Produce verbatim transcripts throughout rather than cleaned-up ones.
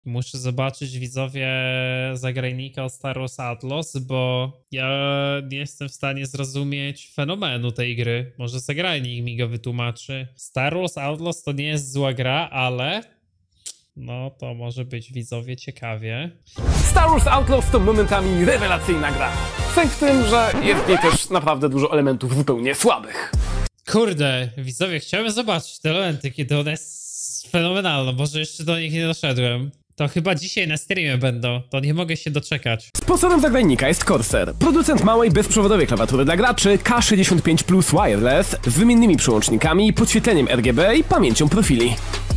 Muszę zobaczyć, widzowie, zagrajnika od Star Wars Outlaws, bo ja nie jestem w stanie zrozumieć fenomenu tej gry. Może zagrajnik mi go wytłumaczy. Star Wars Outlaws to nie jest zła gra, ale no to może być, widzowie, ciekawie. Star Wars Outlaws to momentami rewelacyjna gra. Sęk w tym, że jest w niej też naprawdę dużo elementów zupełnie słabych. Kurde, widzowie, chciałem zobaczyć te elementy, kiedy ona jest fenomenalna. Może jeszcze do nich nie doszedłem. To chyba dzisiaj na streamie będą, to nie mogę się doczekać. Sponsorem zagrajnika jest Corsair, producent małej bezprzewodowej klawiatury dla graczy K sześćdziesiąt pięć plus Wireless z wymiennymi przełącznikami, podświetleniem R G B i pamięcią profili.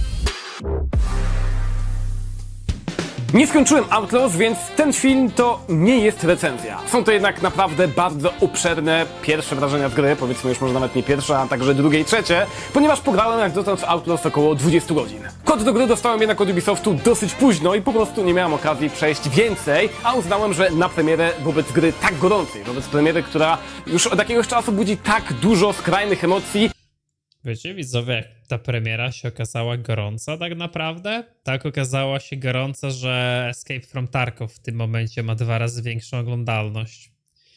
Nie skończyłem Outlaws, więc ten film to nie jest recenzja. Są to jednak naprawdę bardzo obszerne pierwsze wrażenia z gry, powiedzmy już może nawet nie pierwsze, a także drugie i trzecie, ponieważ pograłem jak dotąd w Outlaws około dwadzieścia godzin. Kod do gry dostałem jednak od Ubisoftu dosyć późno i po prostu nie miałem okazji przejść więcej, a uznałem, że na premierę wobec gry tak gorącej, wobec premiery, która już od jakiegoś czasu budzi tak dużo skrajnych emocji. Wiecie, widzowie, jak ta premiera się okazała gorąca tak naprawdę? Tak okazała się gorąca, że Escape from Tarkov w tym momencie ma dwa razy większą oglądalność.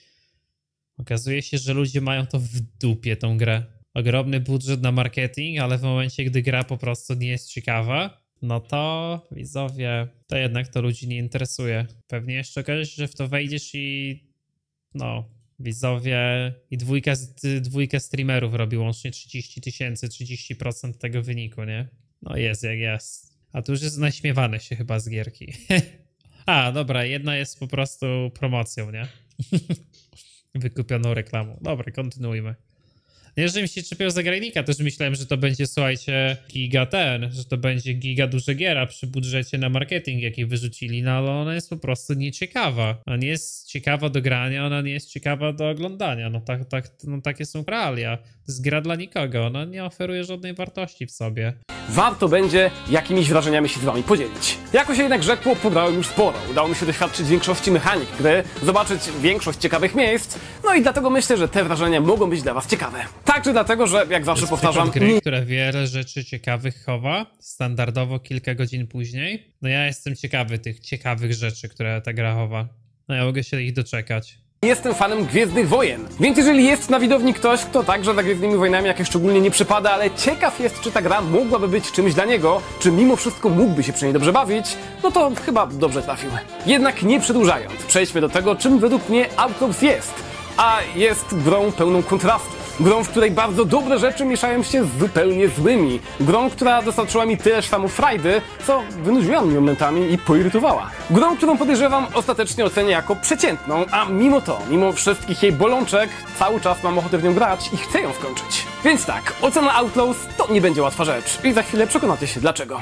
Okazuje się, że ludzie mają to w dupie, tą grę. Ogromny budżet na marketing, ale w momencie, gdy gra po prostu nie jest ciekawa, no to, widzowie, to jednak to ludzi nie interesuje. Pewnie jeszcze okaże się, że w to wejdziesz i no... Widzowie i dwójka, dwójka streamerów robi łącznie trzydzieści tysięcy, trzydzieści procent tego wyniku, nie? No jest jak jest. A tu już jest naśmiewany się chyba z gierki. A, dobra, jedna jest po prostu promocją, nie? Wykupioną reklamą. Dobra, kontynuujmy. Jeżeli mi się czepiał zagrajnika, też myślałem, że to będzie, słuchajcie, giga ten, że to będzie giga duża giera przy budżecie na marketing, jaki wyrzucili, no ale ona jest po prostu nieciekawa. Ona nie jest ciekawa do grania, ona nie jest ciekawa do oglądania. No, tak, tak, no takie są realia. To jest gra dla nikogo, ona nie oferuje żadnej wartości w sobie. Warto będzie jakimiś wrażeniami się z wami podzielić. Jako się jednak rzekło, pograłem już sporo. Udało mi się doświadczyć większości mechanik gry, zobaczyć większość ciekawych miejsc, no i dlatego myślę, że te wrażenia mogą być dla was ciekawe. Także dlatego, że jak zawsze powtarzam... gry, nie... która wiele rzeczy ciekawych chowa, standardowo kilka godzin później. No ja jestem ciekawy tych ciekawych rzeczy, które ta gra chowa. No ja mogę się ich doczekać. Jestem fanem Gwiezdnych Wojen, więc jeżeli jest na widowni ktoś, kto także za Gwiezdnymi Wojnami jakoś szczególnie nie przypada, ale ciekaw jest, czy ta gra mogłaby być czymś dla niego, czy mimo wszystko mógłby się przy niej dobrze bawić, no to chyba dobrze trafił. Jednak nie przedłużając, przejdźmy do tego, czym według mnie Outlaws jest. A jest grą pełną kontrastów. Grą, w której bardzo dobre rzeczy mieszają się z zupełnie złymi. Grą, która dostarczyła mi tyle samo frajdy, co wynudziła mnie momentami i poirytowała. Grą, którą podejrzewam ostatecznie ocenię jako przeciętną, a mimo to, mimo wszystkich jej bolączek, cały czas mam ochotę w nią grać i chcę ją skończyć. Więc tak, ocena Outlaws to nie będzie łatwa rzecz i za chwilę przekonacie się dlaczego.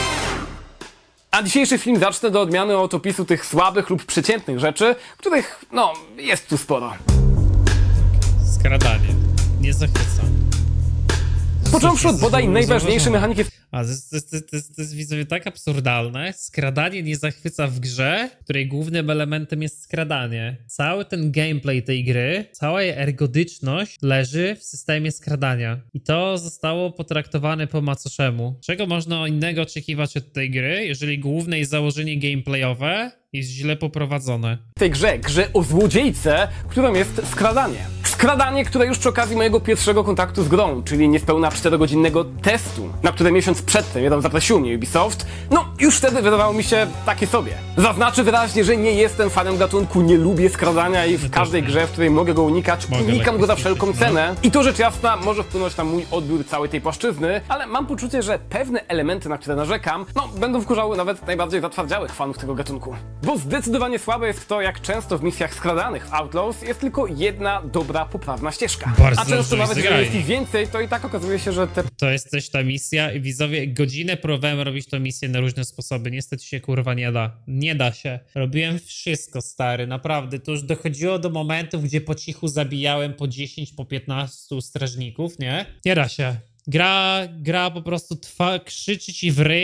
A dzisiejszy film zacznę do odmiany od opisu tych słabych lub przeciętnych rzeczy, których, no, jest tu sporo. Skradanie. Nie zachwyca. Począwszy od bodaj najważniejszej mechaniki... A to jest, to, jest, to, jest, to jest widzowie tak absurdalne. Skradanie nie zachwyca w grze, której głównym elementem jest skradanie. Cały ten gameplay tej gry, cała jej ergodyczność leży w systemie skradania. I to zostało potraktowane po macoszemu. Czego można innego oczekiwać od tej gry, jeżeli główne jej założenie gameplayowe jest źle poprowadzone? W tej grze, grze o złodziejce, którą jest skradanie. Skradanie, które już przy okazji mojego pierwszego kontaktu z grą, czyli niespełna czterogodzinnego testu, na które miesiąc przedtem jeden zaprosił mnie Ubisoft, no już wtedy wydawało mi się takie sobie. Zaznaczę wyraźnie, że nie jestem fanem gatunku, nie lubię skradania i w każdej grze, w której mogę go unikać, unikam go za wszelką cenę. I to rzecz jasna może wpłynąć na mój odbiór całej tej płaszczyzny, ale mam poczucie, że pewne elementy, na które narzekam, no będą wkurzały nawet najbardziej zatwardziałych fanów tego gatunku. Bo zdecydowanie słabe jest to, jak często w misjach skradanych w Outlaws jest tylko jedna dobra, poprawna ścieżka. Bardzo A często nawet zagrali. jeżeli jest ich więcej, to i tak okazuje się, że te... To jest też ta misja i widzowie, godzinę próbowałem robić tę misję na różne sposoby. Niestety się kurwa nie da. Nie da się. Robiłem wszystko, stary, naprawdę. To już dochodziło do momentów, gdzie po cichu zabijałem po dziesięć, po piętnaście strażników, nie? Nie da się. Gra, gra po prostu trwa, krzyczy ci w ryj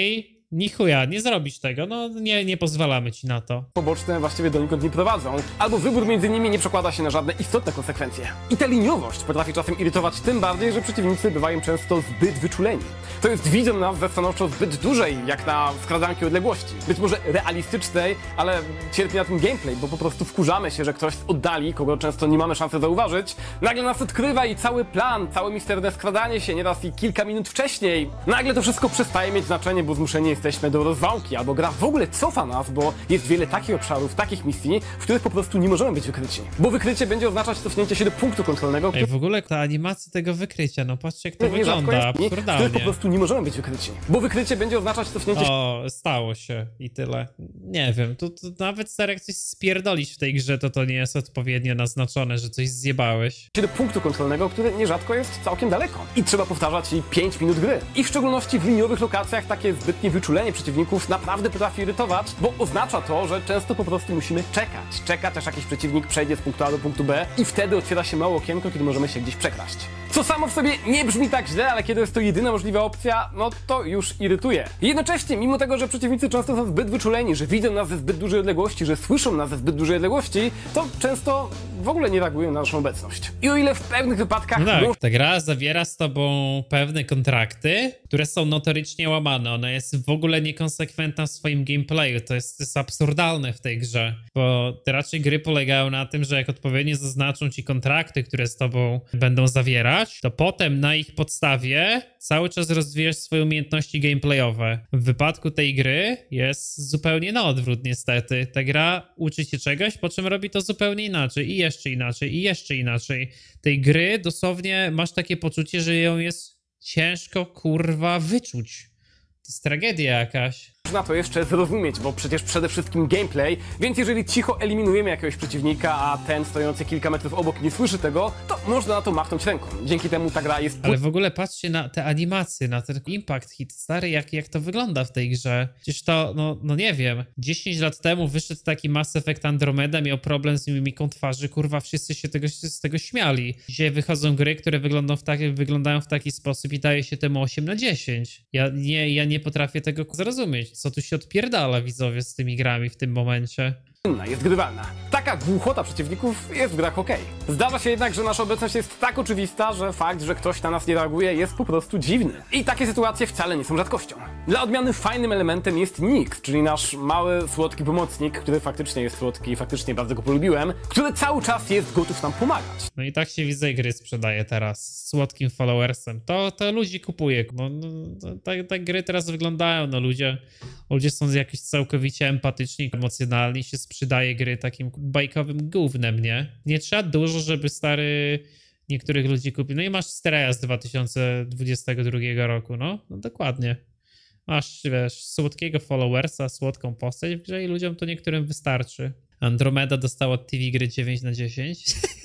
ni chuja, nie zrobisz tego, no nie, nie pozwalamy ci na to. Poboczne właściwie donikąd nie prowadzą, albo wybór między nimi nie przekłada się na żadne istotne konsekwencje. I ta liniowość potrafi czasem irytować tym bardziej, że przeciwnicy bywają często zbyt wyczuleni. To jest widzą nas ze stanowczo zbyt dużej, jak na skradanki odległości. Być może realistycznej, ale cierpi na tym gameplay, bo po prostu wkurzamy się, że ktoś z oddali, kogo często nie mamy szansy zauważyć, nagle nas odkrywa i cały plan, całe misterne skradanie się nieraz i kilka minut wcześniej. Nagle to wszystko przestaje mieć znaczenie, bo zmuszeni jesteśmy do rozwałki, albo gra w ogóle cofa nas, bo jest wiele takich obszarów, takich misji, w których po prostu nie możemy być wykryci. Bo wykrycie będzie oznaczać cofnięcie się do punktu kontrolnego, Ej, w ogóle ta animacja tego wykrycia, no patrzcie jak to który nierzadko wygląda, jest, w których po absurdalnie. prostu nie możemy być wykryci. Bo wykrycie będzie oznaczać cofnięcie się O, stało się i tyle. Nie wiem, to, to nawet stary, jak coś spierdolić w tej grze, to to nie jest odpowiednio naznaczone, że coś zjebałeś. do punktu kontrolnego, który nierzadko jest całkiem daleko. I trzeba powtarzać i pięć minut gry. I w szczególności w liniowych lokacjach takie zbytnie wyczulenie przeciwników naprawdę potrafi irytować, bo oznacza to, że często po prostu musimy czekać. Czekać, aż jakiś przeciwnik przejdzie z punktu A do punktu B i wtedy otwiera się małe okienko, kiedy możemy się gdzieś przekraść. Co samo w sobie nie brzmi tak źle, ale kiedy jest to jedyna możliwa opcja, no to już irytuje. Jednocześnie, mimo tego, że przeciwnicy często są zbyt wyczuleni, że widzą nas ze zbyt dużej odległości, że słyszą nas ze zbyt dużej odległości, to często w ogóle nie reagują na naszą obecność. I o ile w pewnych wypadkach... No tak, może- ta gra zawiera z tobą pewne kontrakty, które są notorycznie łamane. Ona jest w ogóle niekonsekwentna w swoim gameplayu. To jest, to jest absurdalne w tej grze, bo te raczej gry polegają na tym, że jak odpowiednio zaznaczą ci kontrakty, które z tobą będą zawierać, to potem na ich podstawie cały czas rozwijasz swoje umiejętności gameplayowe. W wypadku tej gry jest zupełnie na odwrót niestety. Ta gra uczy cię czegoś, po czym robi to zupełnie inaczej i jeszcze inaczej i jeszcze inaczej. Tej gry dosłownie masz takie poczucie, że ją jest ciężko kurwa wyczuć. To jest tragedia jakaś. Można to jeszcze zrozumieć, bo przecież przede wszystkim gameplay, więc jeżeli cicho eliminujemy jakiegoś przeciwnika, a ten stojący kilka metrów obok nie słyszy tego, to można na to machnąć ręką. Dzięki temu ta gra jest... Ale w ogóle patrzcie na te animacje, na ten impact hit, stary, jak, jak to wygląda w tej grze. Przecież to, no, no nie wiem, dziesięć lat temu wyszedł taki Mass Effect Andromeda, miał problem z mimiką twarzy, kurwa, wszyscy się tego, z tego śmiali. Dzisiaj wychodzą gry, które wyglądają w, taki, wyglądają w taki sposób i daje się temu osiem na dziesięć. Ja nie, ja nie potrafię tego zrozumieć. Co tu się odpierdala, widzowie, z tymi grami w tym momencie? jest grywalna. Taka głuchota przeciwników jest w grach okej. Zdarza się jednak, że nasza obecność jest tak oczywista, że fakt, że ktoś na nas nie reaguje, jest po prostu dziwny. I takie sytuacje wcale nie są rzadkością. Dla odmiany fajnym elementem jest Nix, czyli nasz mały, słodki pomocnik, który faktycznie jest słodki i faktycznie bardzo go polubiłem, który cały czas jest gotów nam pomagać. No i tak się widzę gry sprzedaje teraz, słodkim followersem. To, to ludzi kupuje. No, no, tak, tak gry teraz wyglądają, no ludzie, ludzie są jakieś całkowicie empatyczni, emocjonalni, się sprzedaje gry takim bajkowym gównem, nie? Nie trzeba dużo, żeby stary niektórych ludzi kupił. No i masz Stray z dwa tysiące dwudziestego drugiego roku, no, no dokładnie. Masz, wiesz, słodkiego followersa, słodką postać w grze i ludziom to niektórym wystarczy. Andromeda dostała od T V gry dziewięć na dziesięć.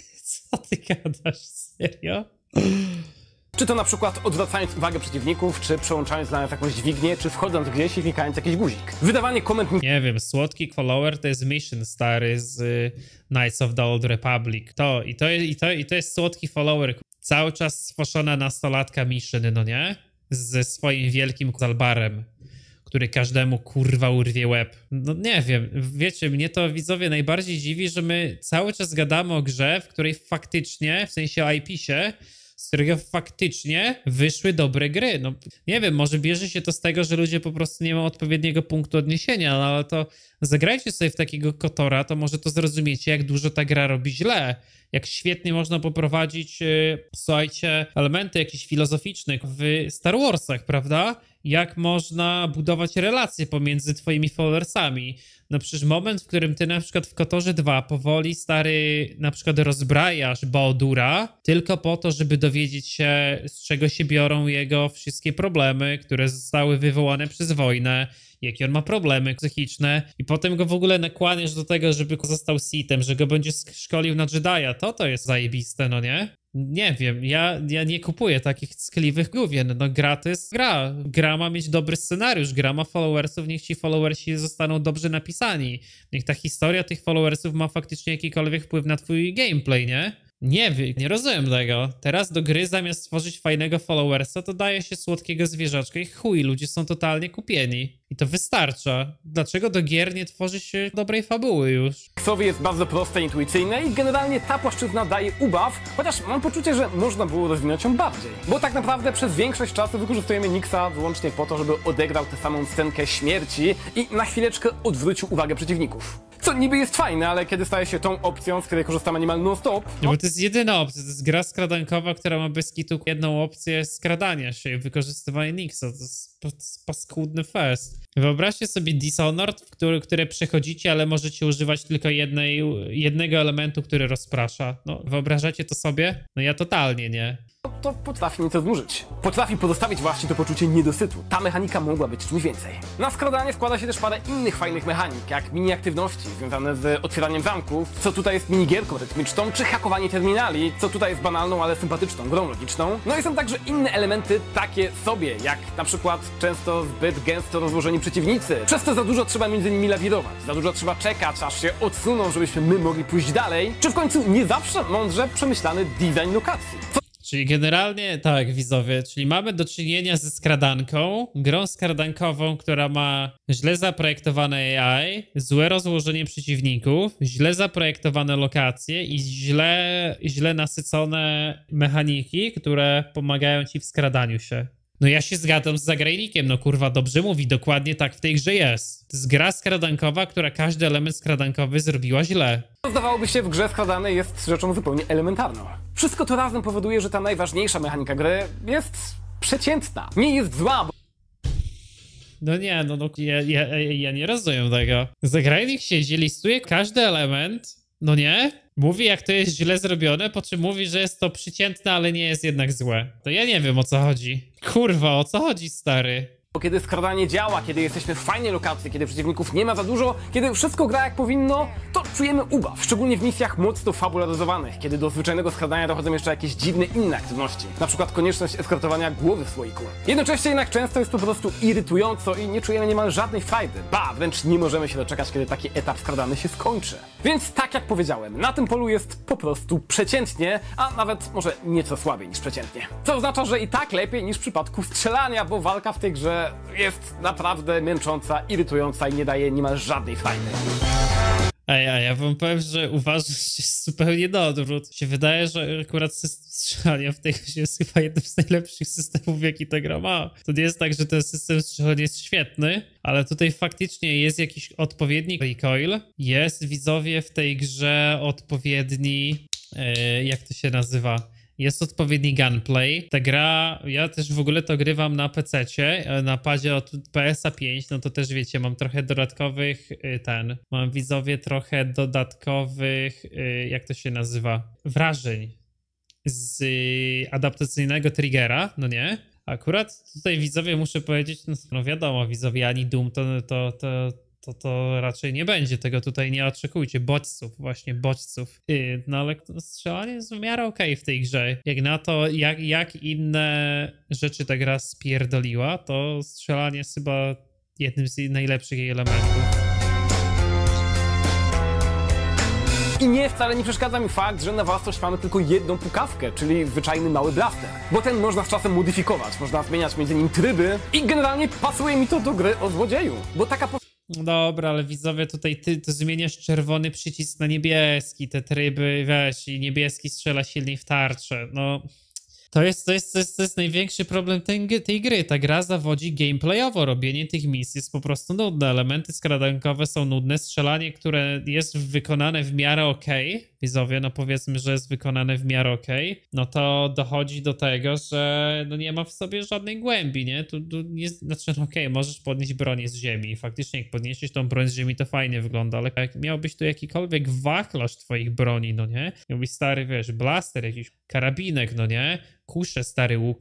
Co ty gadasz? Serio? Czy to na przykład odwracając uwagę przeciwników, czy przełączając na jakąś dźwignię, czy wchodząc gdzieś i klikając jakiś guzik. Wydawanie komend... Nie wiem, słodki follower to jest Mission stary z y, Knights of the Old Republic. To i to, i to, i to jest słodki follower. Cały czas stworzona nastolatka Mission, no nie? Ze swoim wielkim zalbarem, który każdemu kurwa urwie łeb. No nie wiem, wiecie, mnie to widzowie najbardziej dziwi, że my cały czas gadamy o grze, w której faktycznie, w sensie o I P-sie, z którego faktycznie wyszły dobre gry. No nie wiem, może bierze się to z tego, że ludzie po prostu nie mają odpowiedniego punktu odniesienia, no ale to zagrajcie sobie w takiego Kotora, to może to zrozumiecie, jak dużo ta gra robi źle. Jak świetnie można poprowadzić, yy, słuchajcie, elementy jakieś filozoficzne w Star Warsach, prawda? Jak można budować relacje pomiędzy twoimi followersami. No przecież moment, w którym ty na przykład w Kotorze dwa powoli stary na przykład rozbrajasz Baodura tylko po to, żeby dowiedzieć się, z czego się biorą jego wszystkie problemy, które zostały wywołane przez wojnę, jakie on ma problemy psychiczne i potem go w ogóle nakłaniasz do tego, żeby został Sithem, że go będziesz szkolił na Jedi'a, to to jest zajebiste, no nie? Nie wiem, ja, ja nie kupuję takich ckliwych gówien, no gra to jest gra, gra ma mieć dobry scenariusz, gra ma followersów, niech ci followersi zostaną dobrze napisani, niech ta historia tych followersów ma faktycznie jakikolwiek wpływ na twój gameplay, nie? Nie wiem, nie rozumiem tego. Teraz do gry zamiast stworzyć fajnego followersa, to daje się słodkiego zwierzaczka i chuj, ludzie są totalnie kupieni. I to wystarcza. Dlaczego do gier nie tworzy się dobrej fabuły już? Xowi jest bardzo proste, intuicyjne i generalnie ta płaszczyzna daje ubaw, chociaż mam poczucie, że można było rozwinąć ją bardziej. Bo tak naprawdę przez większość czasu wykorzystujemy Nixa wyłącznie po to, żeby odegrał tę samą scenkę śmierci i na chwileczkę odwrócił uwagę przeciwników. Co niby jest fajne, ale kiedy staje się tą opcją, z której korzystamy niemal non-stop... No bo to jest jedyna opcja, to jest gra skradankowa, która ma bez kitu jedną opcję skradania się i wykorzystywania Nixa. To jest, to jest paskudny fest. Wyobraźcie sobie Dishonored, w który, które przechodzicie, ale możecie używać tylko jednej, jednego elementu, który rozprasza. No, wyobrażacie to sobie? No ja totalnie nie. To potrafi nieco znużyć. Potrafi pozostawić właśnie to poczucie niedosytu. Ta mechanika mogła być czymś więcej. Na skradanie składa się też parę innych fajnych mechanik, jak mini aktywności związane z otwieraniem zamków, co tutaj jest minigierką rytmiczną, czy hakowanie terminali, co tutaj jest banalną, ale sympatyczną grą logiczną. No i są także inne elementy takie sobie, jak na przykład często zbyt gęsto rozłożeni przeciwnicy. Przez to za dużo trzeba między nimi lawirować, za dużo trzeba czekać, aż się odsuną, żebyśmy my mogli pójść dalej, czy w końcu nie zawsze mądrze przemyślany design lokacji. Co Czyli generalnie, tak, widzowie, czyli mamy do czynienia ze skradanką, grą skradankową, która ma źle zaprojektowane A I, złe rozłożenie przeciwników, źle zaprojektowane lokacje i źle, źle nasycone mechaniki, które pomagają ci w skradaniu się. No ja się zgadzam z zagrajnikiem, no kurwa, dobrze mówi, dokładnie tak w tej grze jest. To jest gra skradankowa, która każdy element skradankowy zrobiła źle. zdawałoby się w grze skradanej jest rzeczą zupełnie elementarną. Wszystko to razem powoduje, że ta najważniejsza mechanika gry jest przeciętna. Nie jest zła, bo No nie, no, no ja, ja, ja nie rozumiem tego. Zagrajnik siedzi, listuje każdy element, no nie? Mówi, jak to jest źle zrobione, po czym mówi, że jest to przeciętne, ale nie jest jednak złe. To ja nie wiem, o co chodzi. Kurwa, o co chodzi, stary? Bo kiedy skradanie działa, kiedy jesteśmy w fajnej lokacji, kiedy przeciwników nie ma za dużo, kiedy wszystko gra jak powinno, to czujemy ubaw, szczególnie w misjach mocno fabularyzowanych, kiedy do zwyczajnego skradania dochodzą jeszcze jakieś dziwne inne aktywności, na przykład konieczność eskortowania głowy w słoiku. Jednocześnie jednak często jest to po prostu irytująco i nie czujemy niemal żadnej frajdy, ba, wręcz nie możemy się doczekać, kiedy taki etap skradany się skończy. Więc tak jak powiedziałem, na tym polu jest po prostu przeciętnie, a nawet może nieco słabiej niż przeciętnie. Co oznacza, że i tak lepiej niż w przypadku strzelania, bo walka w tej grze jest naprawdę męcząca, irytująca i nie daje niemal żadnej frajdy. Ej, a ja wam powiem, że uważam, że jest zupełnie na odwrót. Się wydaje, że akurat system strzelania w tej grze jest chyba jednym z najlepszych systemów, jaki ta gra ma. To nie jest tak, że ten system strzelania jest świetny, ale tutaj faktycznie jest jakiś odpowiedni recoil. Jest, widzowie, w tej grze odpowiedni... Yy, jak to się nazywa? Jest odpowiedni gunplay. Ta gra, ja też w ogóle to grywam na pececie, na padzie od P S a pięć, no to też wiecie, mam trochę dodatkowych, ten, mam widzowie trochę dodatkowych, jak to się nazywa, wrażeń z adaptacyjnego triggera, no nie? Akurat tutaj widzowie muszę powiedzieć, no, no wiadomo, widzowie ani Doom to, to, to to to raczej nie będzie. Tego tutaj nie oczekujcie. Bodźców, właśnie bodźców. Yy, no ale strzelanie jest w miarę okej w tej grze. Jak na to, jak, jak inne rzeczy ta gra spierdoliła, to strzelanie jest chyba jednym z najlepszych jej elementów. I nie, wcale nie przeszkadza mi fakt, że na własność mamy tylko jedną pukawkę, czyli zwyczajny mały blaster. Bo ten można z czasem modyfikować, można zmieniać między nim tryby i generalnie pasuje mi to do gry o złodzieju. Bo taka No dobra, ale widzowie, tutaj ty to zmieniasz czerwony przycisk na niebieski, te tryby, weź, i niebieski strzela silniej w tarczę, no... To jest, to jest, to jest, to jest największy problem tej, tej gry. Ta gra zawodzi gameplayowo. Robienie tych misji jest po prostu nudne. Elementy skradankowe są nudne. Strzelanie, które jest wykonane w miarę okej, okay, widzowie, no powiedzmy, że jest wykonane w miarę okej, okay, no to dochodzi do tego, że no nie ma w sobie żadnej głębi, nie? Tu, tu nie, znaczy, no okej, okay, możesz podnieść broń z ziemi i faktycznie jak podniesiesz tą broń z ziemi, to fajnie wygląda, ale jak miałbyś tu jakikolwiek wachlarz twoich broni, no nie? Miałbyś stary, wiesz, blaster, jakiś karabinek, no nie? Kusze, stary łuki,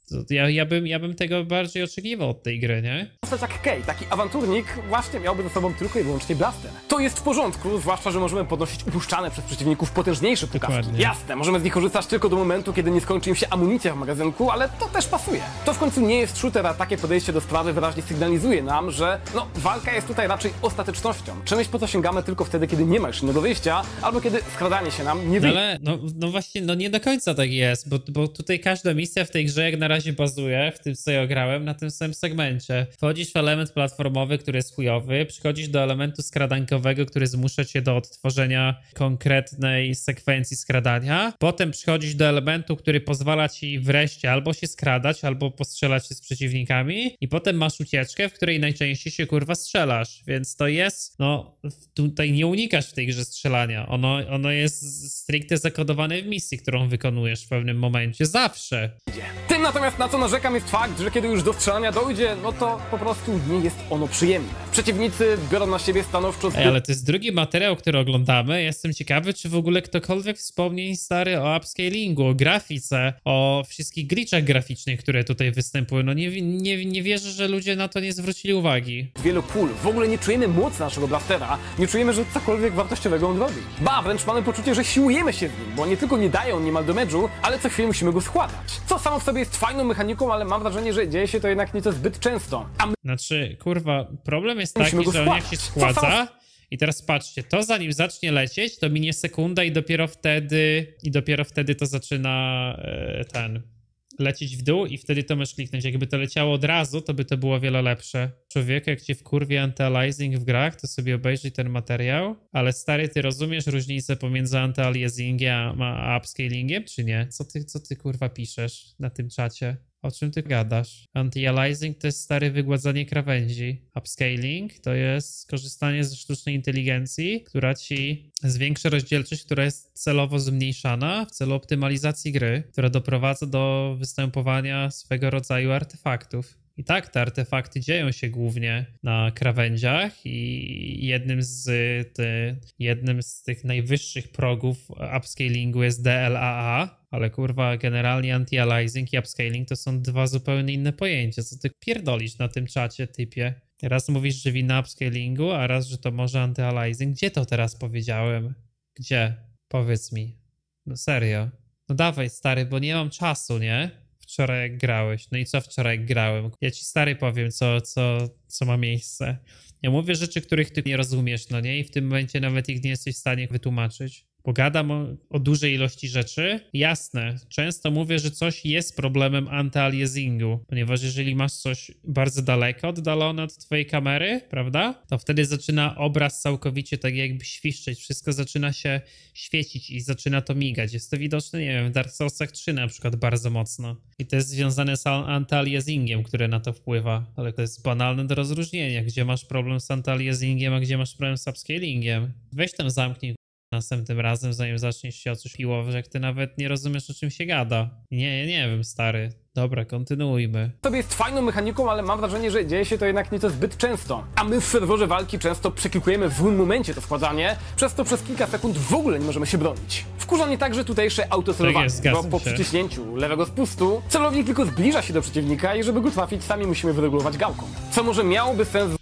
to ja, ja, bym, ja bym tego bardziej oczekiwał od tej gry, nie? Postać jak Kay, taki awanturnik, właśnie miałby ze sobą tylko i wyłącznie blaster. To jest w porządku, zwłaszcza, że możemy podnosić upuszczane przez przeciwników potężniejsze pukawki. Dokładnie. Jasne, możemy z nich korzystać tylko do momentu, kiedy nie skończy im się amunicja w magazynku, ale to też pasuje. To w końcu nie jest shooter, a takie podejście do sprawy wyraźnie sygnalizuje nam, że no, walka jest tutaj raczej ostatecznością. Czymś, po co sięgamy tylko wtedy, kiedy nie ma już innego wyjścia, albo kiedy skradanie się nam nie No wyjdzie. ale no, no właśnie, no nie do końca tak jest, bo, bo tutaj każda misja w tej grze jak na razie bazuje, w tym co ja grałem, na tym samym segmencie. Wchodzisz w element platformowy, który jest chujowy, przychodzisz do elementu skradankowego, który zmusza cię do odtworzenia konkretnej sekwencji skradania, potem przychodzisz do elementu, który pozwala ci wreszcie albo się skradać, albo postrzelać się z przeciwnikami i potem masz ucieczkę, w której najczęściej się kurwa strzelasz, więc to jest, no tutaj nie unikasz w tej grze strzelania, ono, ono jest stricte zakodowane w misji, którą wykonujesz w pewnym momencie, zawsze. Tym natomiast, na co narzekam, jest fakt, że kiedy już do strzelania dojdzie, no to po prostu nie jest ono przyjemne. Przeciwnicy biorą na siebie stanowczo zbyt... Ej, ale to jest drugi materiał, który oglądamy. Jestem ciekawy, czy w ogóle ktokolwiek wspomni, stary, o upscalingu, o grafice, o wszystkich glitchach graficznych, które tutaj występują. No nie, nie, nie wierzę, że ludzie na to nie zwrócili uwagi. wielu kul. W ogóle nie czujemy mocy naszego blastera, nie czujemy, że cokolwiek wartościowego on robi. Ba, wręcz mamy poczucie, że siłujemy się z nim, bo nie tylko nie dają niemal damage'u, ale co chwilę musimy go składać. Co samo w sobie jest fajną mechaniką, ale mam wrażenie, że dzieje się to jednak nieco zbyt często. A my Znaczy, kurwa, problem jest Musimy taki, go że on jak się składać. Co składza i teraz patrzcie, to zanim zacznie lecieć, to minie sekunda i dopiero wtedy i dopiero wtedy to zaczyna e, ten lecieć w dół i wtedy to możesz kliknąć. Jakby to leciało od razu, to by to było wiele lepsze. Człowieku, jak cię wkurwi anti-aliasing w grach, to sobie obejrzyj ten materiał. Ale stary, ty rozumiesz różnicę pomiędzy anti-aliasingiem a upscalingiem, czy nie? Co ty, co ty kurwa piszesz na tym czacie? O czym ty gadasz? Anti-aliasing to jest stary wygładzanie krawędzi. Upscaling to jest skorzystanie ze sztucznej inteligencji, która ci zwiększa rozdzielczość, która jest celowo zmniejszana w celu optymalizacji gry, która doprowadza do występowania swego rodzaju artefaktów. I tak, te artefakty dzieją się głównie na krawędziach i jednym z, ty, jednym z tych najwyższych progów upscalingu jest D L A A, ale kurwa, generalnie anti-aliasing i upscaling to są dwa zupełnie inne pojęcia. Co ty pierdolisz na tym czacie, typie? Raz mówisz, że wina upscalingu, a raz, że to może anti-aliasing. Gdzie to teraz powiedziałem? Gdzie? Powiedz mi. No serio. No dawaj, stary, bo nie mam czasu, nie? Wczoraj jak grałeś. No i co wczoraj jak grałem? Ja ci stary powiem, co, co, co ma miejsce. Ja mówię rzeczy, których ty nie rozumiesz, no nie? I w tym momencie nawet ich nie jesteś w stanie wytłumaczyć. Bo gadam o, o dużej ilości rzeczy. Jasne, często mówię, że coś jest problemem anti-aliasingu, ponieważ jeżeli masz coś bardzo daleko oddalone od twojej kamery, prawda? To wtedy zaczyna obraz całkowicie tak jakby świszczeć, wszystko zaczyna się świecić i zaczyna to migać. Jest to widoczne, nie wiem, w Dark Soulsach trzy na przykład bardzo mocno. I to jest związane z anti-aliasingiem, które na to wpływa, ale to jest banalne do rozróżnienia, gdzie masz problem z anti-aliasingiem, a gdzie masz problem z upscalingiem. Weź tam zamknij następnym razem, zanim zaczniesz się o coś piłować, jak ty nawet nie rozumiesz, o czym się gada. Nie, ja nie wiem, stary. Dobra, kontynuujmy. sobie jest fajną mechaniką, ale mam wrażenie, że dzieje się to jednak nieco zbyt często. A my w serwerze walki często przeklikujemy w złym momencie to wkładanie, przez to przez kilka sekund w ogóle nie możemy się bronić. Wkurza mnie także tutejsze autocelowanie, Tak jest, zgadzam bo po się. przyciśnięciu lewego spustu celownik tylko zbliża się do przeciwnika i żeby go trafić, sami musimy wyregulować gałką. Co może miałoby sens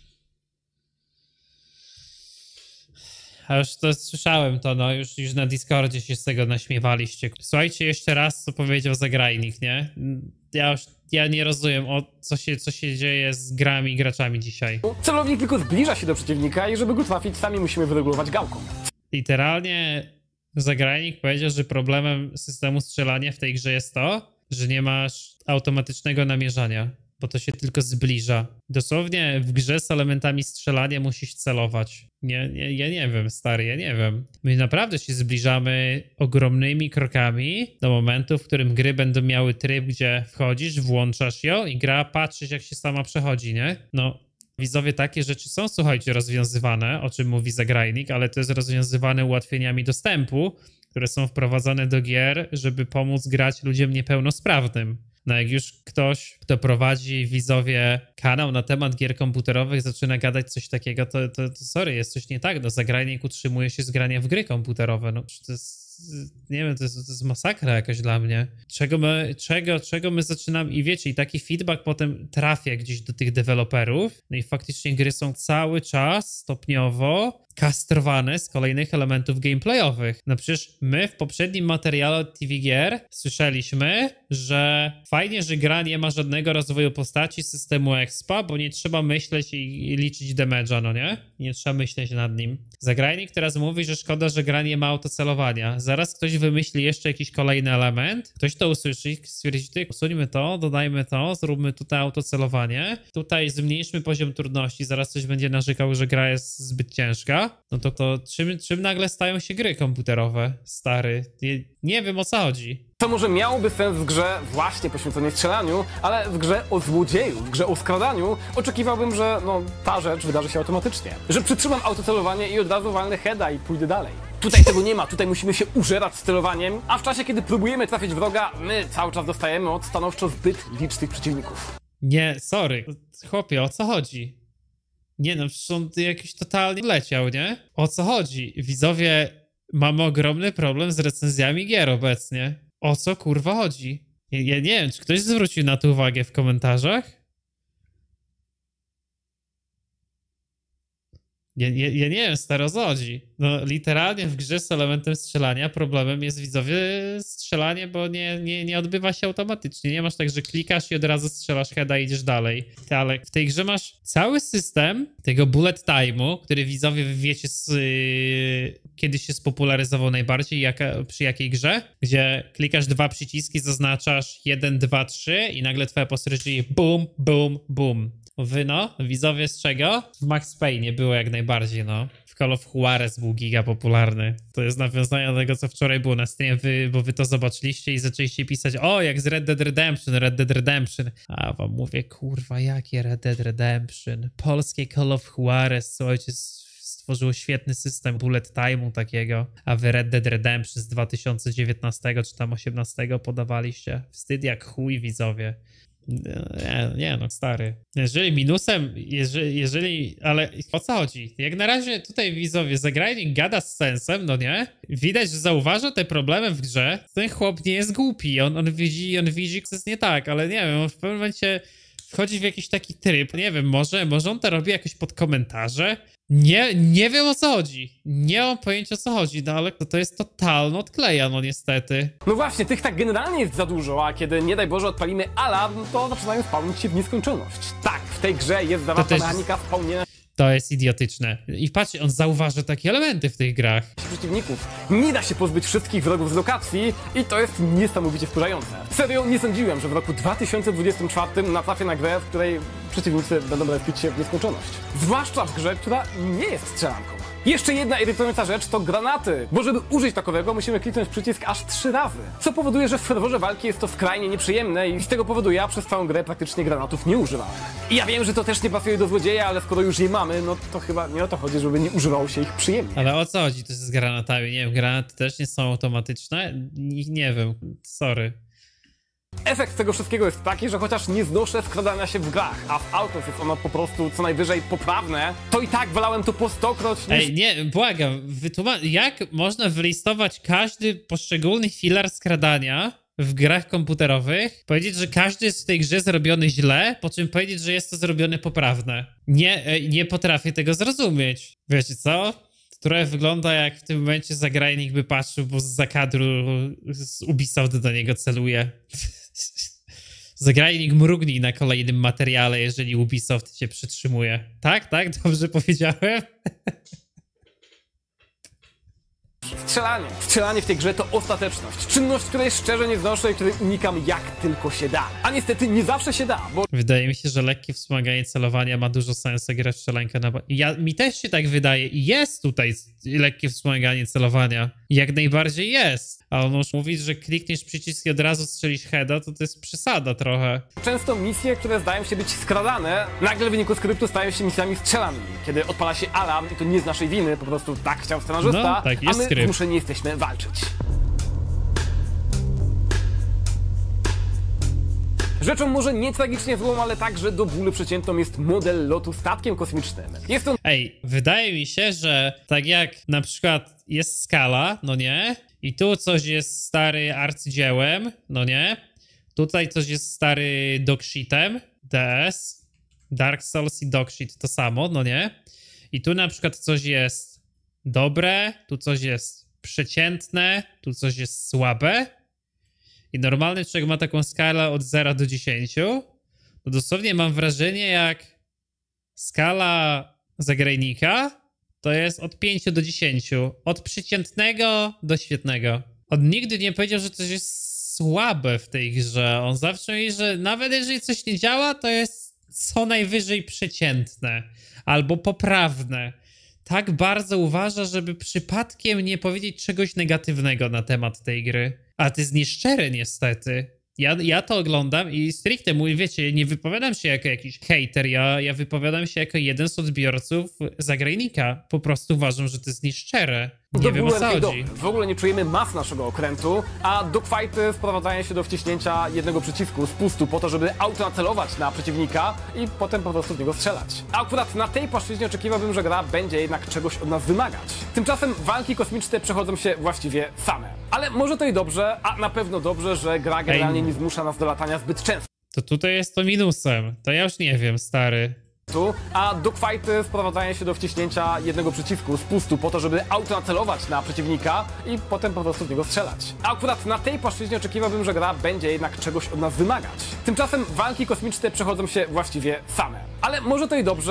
A już to słyszałem to, no już, już na Discordzie się z tego naśmiewaliście. Słuchajcie jeszcze raz, co powiedział Zagrajnik, nie? Ja już, ja nie rozumiem, o co się, co się dzieje z grami i graczami dzisiaj. celownik tylko zbliża się do przeciwnika i żeby go trafić, sami musimy wyregulować gałką. Literalnie Zagrajnik powiedział, że problemem systemu strzelania w tej grze jest to, że nie masz automatycznego namierzania, bo to się tylko zbliża. Dosłownie w grze z elementami strzelania musisz celować. Nie, nie, ja nie wiem, stary, ja nie wiem. My naprawdę się zbliżamy ogromnymi krokami do momentu, w którym gry będą miały tryb, gdzie wchodzisz, włączasz ją i gra patrzysz, jak się sama przechodzi, nie? No, widzowie, takie rzeczy są, słuchajcie, rozwiązywane, o czym mówi Zagrajnik, ale to jest rozwiązywane ułatwieniami dostępu, które są wprowadzane do gier, żeby pomóc grać ludziom niepełnosprawnym. No jak już ktoś, kto prowadzi, widzowie, kanał na temat gier komputerowych zaczyna gadać coś takiego, to, to, to sorry, jest coś nie tak. No Zagrajnik utrzymuje się z grania w gry komputerowe. No to jest nie wiem, to jest, to jest masakra jakaś dla mnie. Czego my, czego, czego my zaczynamy i wiecie, i taki feedback potem trafia gdzieś do tych deweloperów, no i faktycznie gry są cały czas stopniowo kastrowane z kolejnych elementów gameplayowych. No przecież my w poprzednim materiale od T V Gier słyszeliśmy, że fajnie, że gra nie ma żadnego rozwoju postaci, systemu expa, bo nie trzeba myśleć i, i liczyć damage'a, no nie? Nie trzeba myśleć nad nim. Zagrajnik teraz mówi, że szkoda, że gra nie ma autocelowania. Zaraz ktoś wymyśli jeszcze jakiś kolejny element, ktoś to usłyszy i stwierdzi, ty, usuńmy to, dodajmy to, zróbmy tutaj autocelowanie, tutaj zmniejszmy poziom trudności, zaraz ktoś będzie narzekał, że gra jest zbyt ciężka. No to, to czym, czym nagle stają się gry komputerowe, stary? Nie, nie wiem, o co chodzi. To może miałoby sens w grze właśnie poświęconej strzelaniu, ale w grze o złodzieju, w grze o skradaniu oczekiwałbym, że no, ta rzecz wydarzy się automatycznie. Że przytrzymam autocelowanie i od razu walnę heada i pójdę dalej. Tutaj tego nie ma, tutaj musimy się użerać sterowaniem, a w czasie, kiedy próbujemy trafić wroga, my cały czas dostajemy od stanowczo zbyt licznych przeciwników. Nie, sorry. Chłopie, o co chodzi? Nie no, przecież on jakiś totalnie leciał, nie? O co chodzi? Widzowie, mamy ogromny problem z recenzjami gier obecnie. O co kurwa chodzi? Ja, ja nie wiem, czy ktoś zwrócił na to uwagę w komentarzach? Ja, ja, ja nie wiem, stary, o co chodzi. No literalnie w grze z elementem strzelania problemem jest, widzowie, strzelanie, bo nie, nie, nie odbywa się automatycznie. Nie masz tak, że klikasz i od razu strzelasz heada i idziesz dalej. Ale w tej grze masz cały system tego bullet time'u, który, widzowie, wy wiecie z, yy, kiedy się spopularyzował najbardziej, jaka, przy jakiej grze, gdzie klikasz dwa przyciski, zaznaczasz jeden, dwa, trzy i nagle twoja postać dzieje bum, bum, bum. Wy no, widzowie z czego? W Max Payne było jak najbardziej, no. W Call of Juarez był giga popularny. To jest nawiązanie do tego, co wczoraj było na streamie, wy, bo wy to zobaczyliście i zaczęliście pisać, o, jak z Red Dead Redemption, Red Dead Redemption. A wam mówię, kurwa, jakie Red Dead Redemption? Polskie Call of Juarez, słuchajcie, stworzyło świetny system bullet time'u takiego, a wy Red Dead Redemption z dwa tysiące dziewiętnastego czy tam osiemnastego podawaliście. Wstyd jak chuj, widzowie. Nie, nie no, stary. Jeżeli minusem, jeżeli, jeżeli, ale o co chodzi? Jak na razie tutaj, widzowie, zagrajnik gada z sensem, no nie? Widać, że zauważa te problemy w grze. Ten chłop nie jest głupi, on, on widzi, on widzi, co jest nie tak, ale nie wiem, on w pewnym momencie wchodzi w jakiś taki tryb, nie wiem, może, może on to robi jakoś pod komentarze? Nie, nie wiem, o co chodzi. Nie mam pojęcia, o co chodzi, no ale to, to jest totalno odkleja, no niestety. No właśnie, tych tak generalnie jest za dużo, a kiedy, nie daj Boże, odpalimy alarm, to zaczynają spełnić się w nieskończoność. Tak, w tej grze jest zawarta też... mechanika spełnienia To jest idiotyczne. I patrzcie, on zauważa takie elementy w tych grach. przeciwników. Nie da się pozbyć wszystkich wrogów z lokacji i to jest niesamowicie wkurzające. Serio, nie sądziłem, że w roku dwa tysiące dwudziestym czwartym natrafię na grę, w której przeciwnicy będą respić się w nieskończoność. Zwłaszcza w grze, która nie jest strzelanką. Jeszcze jedna irytująca rzecz to granaty, bo żeby użyć takowego, musimy kliknąć przycisk aż trzy razy, co powoduje, że w ferworze walki jest to skrajnie nieprzyjemne i z tego powodu ja przez całą grę praktycznie granatów nie używałem. I ja wiem, że to też nie pasuje do złodzieja, ale skoro już je mamy, no to chyba nie o to chodzi, żeby nie używało się ich przyjemnie. Ale o co chodzi to z granatami? Nie wiem, granaty też nie są automatyczne? Nie, nie wiem, sorry. Efekt tego wszystkiego jest taki, że chociaż nie znoszę skradania się w grach, a w Autos jest ono po prostu co najwyżej poprawne, to i tak wolałem to po stokroć niż... Ej, nie, błagam, wytłumacz, jak można wylistować każdy poszczególny filar skradania w grach komputerowych, powiedzieć, że każdy jest w tej grze zrobiony źle, po czym powiedzieć, że jest to zrobione poprawne. Nie, nie potrafię tego zrozumieć. Wiecie co? Które wygląda jak w tym momencie zagrajnik by patrzył, bo zza kadru z Ubisoft do niego celuje. Zagrajnik mrugnij na kolejnym materiale, jeżeli Ubisoft się przytrzymuje. Tak, tak? Dobrze powiedziałem? Strzelanie. Strzelanie w tej grze to ostateczność. Czynność, której szczerze nie znoszę i której unikam jak tylko się da. A niestety nie zawsze się da, bo... Wydaje mi się, że lekkie wspomaganie celowania ma dużo sensu, grać w strzelankę na... Ja, mi też się tak wydaje i jest tutaj lekkie wspomaganie celowania. Jak najbardziej jest. A on już mówić, że klikniesz przycisk i od razu strzelisz heada, to to jest przesada trochę. Często misje, które zdają się być skradane, nagle w wyniku skryptu stają się misjami strzelanymi. Kiedy odpala się alarm i to nie z naszej winy, po prostu tak chciał scenarzysta, no, tak jest, a my skrypt. zmuszeni jesteśmy walczyć. Rzeczą może nie tragicznie złą, ale także do bólu przeciętną jest model lotu statkiem kosmicznym. Jest to... Ej, wydaje mi się, że tak jak na przykład jest skala, no nie? I tu coś jest stary arcydziełem, no nie? Tutaj coś jest stary dogshitem, D S. Dark Souls i dogshit to samo, no nie? I tu na przykład coś jest dobre, tu coś jest przeciętne, tu coś jest słabe. I normalny człowiek ma taką skalę od zera do dziesięciu. To dosłownie mam wrażenie, jak skala zagrajnika to jest od pięciu do dziesięciu. Od przeciętnego do świetnego. On nigdy nie powiedział, że coś jest słabe w tej grze. On zawsze mówi, że nawet jeżeli coś nie działa, to jest co najwyżej przeciętne albo poprawne. Tak bardzo uważa, żeby przypadkiem nie powiedzieć czegoś negatywnego na temat tej gry. A to jest nieszczere niestety. Ja, ja to oglądam i stricte mówię, wiecie, nie wypowiadam się jako jakiś hejter, ja, ja wypowiadam się jako jeden z odbiorców zagrajnika. Po prostu uważam, że to jest nieszczere. Nie wiem, o co chodzi. W ogóle nie czujemy mas naszego okrętu, a dogfighty sprowadzają się do wciśnięcia jednego przycisku, spustu, po to, żeby autonacelować na przeciwnika i potem po prostu w niego strzelać. A akurat na tej płaszczyźnie oczekiwałbym, że gra będzie jednak czegoś od nas wymagać. Tymczasem walki kosmiczne przechodzą się właściwie same. Ale może to i dobrze, a na pewno dobrze, że gra generalnie nie zmusza nas do latania zbyt często. To tutaj jest to minusem. To ja już nie wiem, stary. A dogfighty sprowadzają się do wciśnięcia jednego przycisku, spustu, po to, żeby autonacelować na przeciwnika i potem po prostu w niego strzelać. A akurat na tej płaszczyźnie oczekiwałbym, że gra będzie jednak czegoś od nas wymagać. Tymczasem walki kosmiczne przechodzą się właściwie same. Ale może to i dobrze.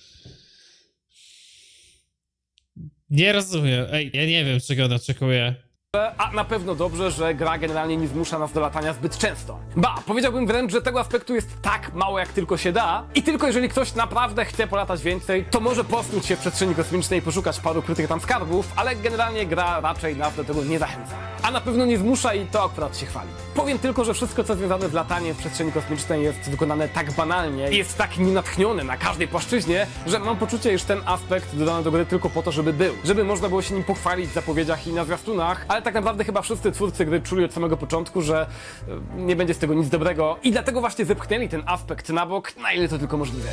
Nie rozumiem. Ej, ja nie wiem, czego on oczekuje. A na pewno dobrze, że gra generalnie nie zmusza nas do latania zbyt często. Ba, powiedziałbym wręcz, że tego aspektu jest tak mało, jak tylko się da. I tylko jeżeli ktoś naprawdę chce polatać więcej, to może posnuć się w przestrzeni kosmicznej i poszukać paru ukrytych tam skarbów, ale generalnie gra raczej nas do tego nie zachęca. A na pewno nie zmusza i to akurat się chwali. Powiem tylko, że wszystko, co związane z lataniem w przestrzeni kosmicznej jest wykonane tak banalnie i jest tak nienatchnione na każdej płaszczyźnie, że mam poczucie, iż ten aspekt dodano do gry tylko po to, żeby był. Żeby można było się nim pochwalić w zapowiedziach i na zwiastunach, ale tak naprawdę chyba wszyscy twórcy gry czuli od samego początku, że nie będzie z tego nic dobrego i dlatego właśnie zepchnęli ten aspekt na bok, na ile to tylko możliwe.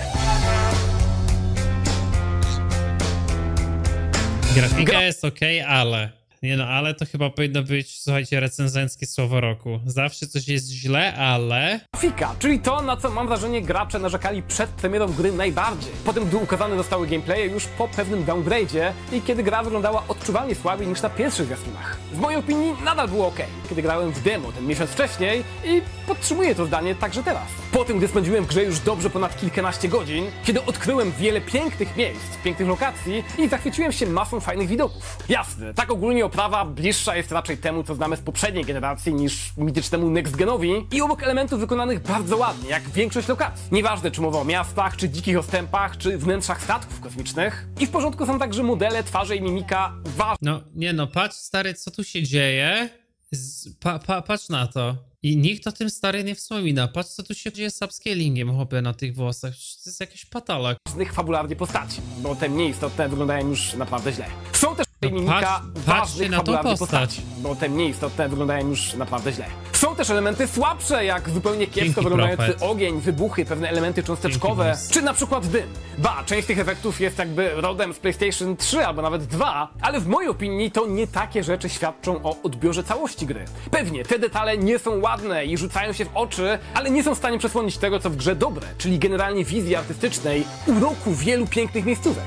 Grafika Gra jest okej, okay, ale... Nie no, ale to chyba powinno być, słuchajcie, recenzenckie słowo roku. Zawsze coś jest źle, ale... Grafika, czyli to, na co mam wrażenie gracze narzekali przed premierą gry najbardziej. Potem, gdy ukazane zostały gameplaye już po pewnym downgrade'zie i kiedy gra wyglądała odczuwalnie słabiej niż na pierwszych zwiastunach. W mojej opinii nadal było ok, kiedy grałem w demo ten miesiąc wcześniej i podtrzymuję to zdanie także teraz. Po tym, gdy spędziłem w grze już dobrze ponad kilkanaście godzin, kiedy odkryłem wiele pięknych miejsc, pięknych lokacji i zachwyciłem się masą fajnych widoków. Jasne, tak ogólnie oprawa bliższa jest raczej temu, co znamy z poprzedniej generacji, niż mitycznemu next genowi i obok elementów wykonanych bardzo ładnie, jak większość lokacji. Nieważne, czy mowa o miastach, czy dzikich ostępach, czy wnętrzach statków kosmicznych. I w porządku są także modele, twarze i mimika ważne. No, nie no, patrz stary, co tu się dzieje. Z, pa, pa, patrz na to. I nikt o tym stary nie wspomina. Patrz, co tu się dzieje z upscalingiem, chłopie, na tych włosach. To jest jakaś patolog. Ważnych fabularnie postaci, bo te mniej istotne wyglądają już naprawdę źle. Są też No mimika patrz, ważnych na tą fabularnie postać. postaci, bo te mniej istotne wyglądają już naprawdę źle. Są też elementy słabsze, jak zupełnie kiepsko Dzięki, wyglądający Prophet. ogień, wybuchy, pewne elementy cząsteczkowe, Dzięki, czy na przykład dym. Ba, część tych efektów jest jakby rodem z PlayStation trzy albo nawet dwa, ale w mojej opinii to nie takie rzeczy świadczą o odbiorze całości gry. Pewnie te detale nie są ładne i rzucają się w oczy, ale nie są w stanie przesłonić tego, co w grze dobre, czyli generalnie wizji artystycznej, uroku wielu pięknych miejscówek.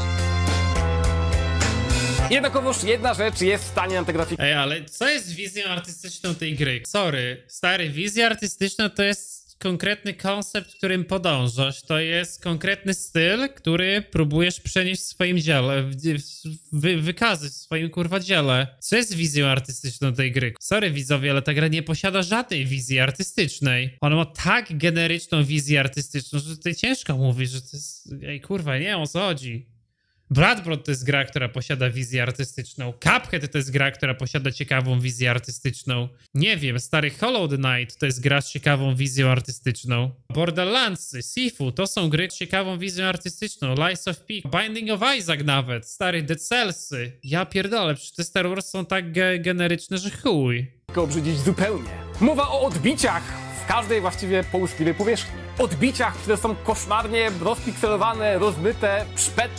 Jednakowoż jedna rzecz jest w stanie nam tę grafikę. Ej, ale co jest wizją artystyczną tej gry? Sorry, stary, wizja artystyczna to jest konkretny koncept, którym podążasz. To jest konkretny styl, który próbujesz przenieść w swoim dziele, wy, wykazać w swoim kurwa dziele. Co jest wizją artystyczną tej gry? Sorry widzowie, ale ta gra nie posiada żadnej wizji artystycznej. Ona ma tak generyczną wizję artystyczną, że tutaj ciężko mówić, że to jest... Ej kurwa, nie wiem o co chodzi. Bloodborne to jest gra, która posiada wizję artystyczną. Cuphead to jest gra, która posiada ciekawą wizję artystyczną. Nie wiem, stary Hollow Knight to jest gra z ciekawą wizją artystyczną. Borderlandsy, Sifu to są gry z ciekawą wizją artystyczną. Lies of P, Binding of Isaac nawet, stary Dead Cellsy. Ja pierdolę, przecież te Star Wars są tak ge generyczne, że chuj. Obrzydzić zupełnie. Mowa o odbiciach w każdej właściwie pouskliwej powierzchni. Odbiciach, które są koszmarnie rozpikselowane, rozmyte, szpetne.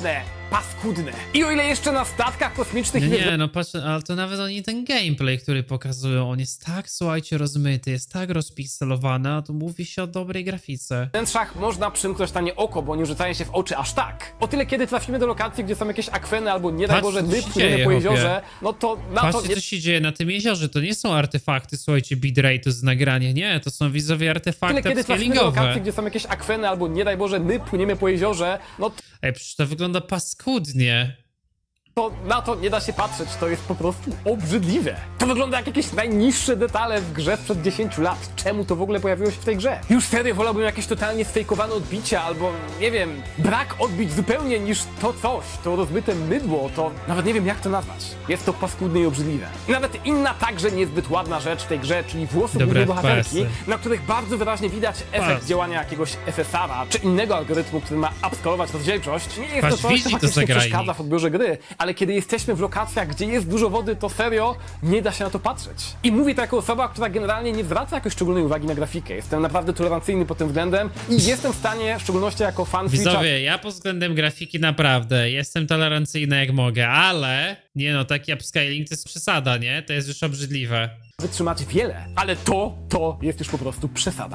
paskudne. I o ile jeszcze na statkach kosmicznych... Nie, nie, no patrz, ale to nawet oni ten gameplay, który pokazują, on jest tak, słuchajcie, rozmyty, jest tak rozpikselowany, a tu mówi się o dobrej grafice. W wnętrzach można przymknąć na nie oko, bo nie rzucają się w oczy aż tak. O tyle, kiedy trafimy do lokacji, gdzie są jakieś akweny, albo nie daj Patrz, Boże, co my się płyniemy dzieje, po jeziorze, chłopie. no to na Patrzcie, to... Nie... co się dzieje na tym jeziorze, to nie są artefakty, słuchajcie, bitrate'u z nagrania, nie, to są widzowie artefakty Tyle, kiedy trafimy do upscalingowe. lokacji, gdzie są jakieś akweny, albo nie daj Boże, my płyniemy po jeziorze, no Ej, przecież to wygląda paskudnie. to na to nie da się patrzeć, to jest po prostu obrzydliwe. To wygląda jak jakieś najniższe detale w grze sprzed dziesięciu lat. Czemu to w ogóle pojawiło się w tej grze? Już serio wolałbym jakieś totalnie sfejkowane odbicia, albo nie wiem, brak odbić zupełnie niż to coś, to rozmyte mydło, to nawet nie wiem jak to nazwać. Jest to paskudne i obrzydliwe. I nawet inna także niezbyt ładna rzecz w tej grze, czyli włosy Dobre głównej bohaterki, F P S-y. na których bardzo wyraźnie widać efekt Pas. działania jakiegoś F S R-a, czy innego algorytmu, który ma upskalować rozdzielczość. Nie jest Patrz, to coś, widzi co to faktycznie zagrajnik. przeszkadza w odbiorze gry, ale kiedy jesteśmy w lokacjach, gdzie jest dużo wody, to serio nie da się na to patrzeć. I mówię to jako osoba, która generalnie nie zwraca jakoś szczególnej uwagi na grafikę. Jestem naprawdę tolerancyjny pod tym względem i jestem w stanie, w szczególności jako fan Switcha, Widzowie, ja pod względem grafiki naprawdę jestem tolerancyjny jak mogę, ale nie no, taki upscaling to jest przesada, nie? To jest już obrzydliwe. wytrzymać wiele, ale to, to jest już po prostu przesada.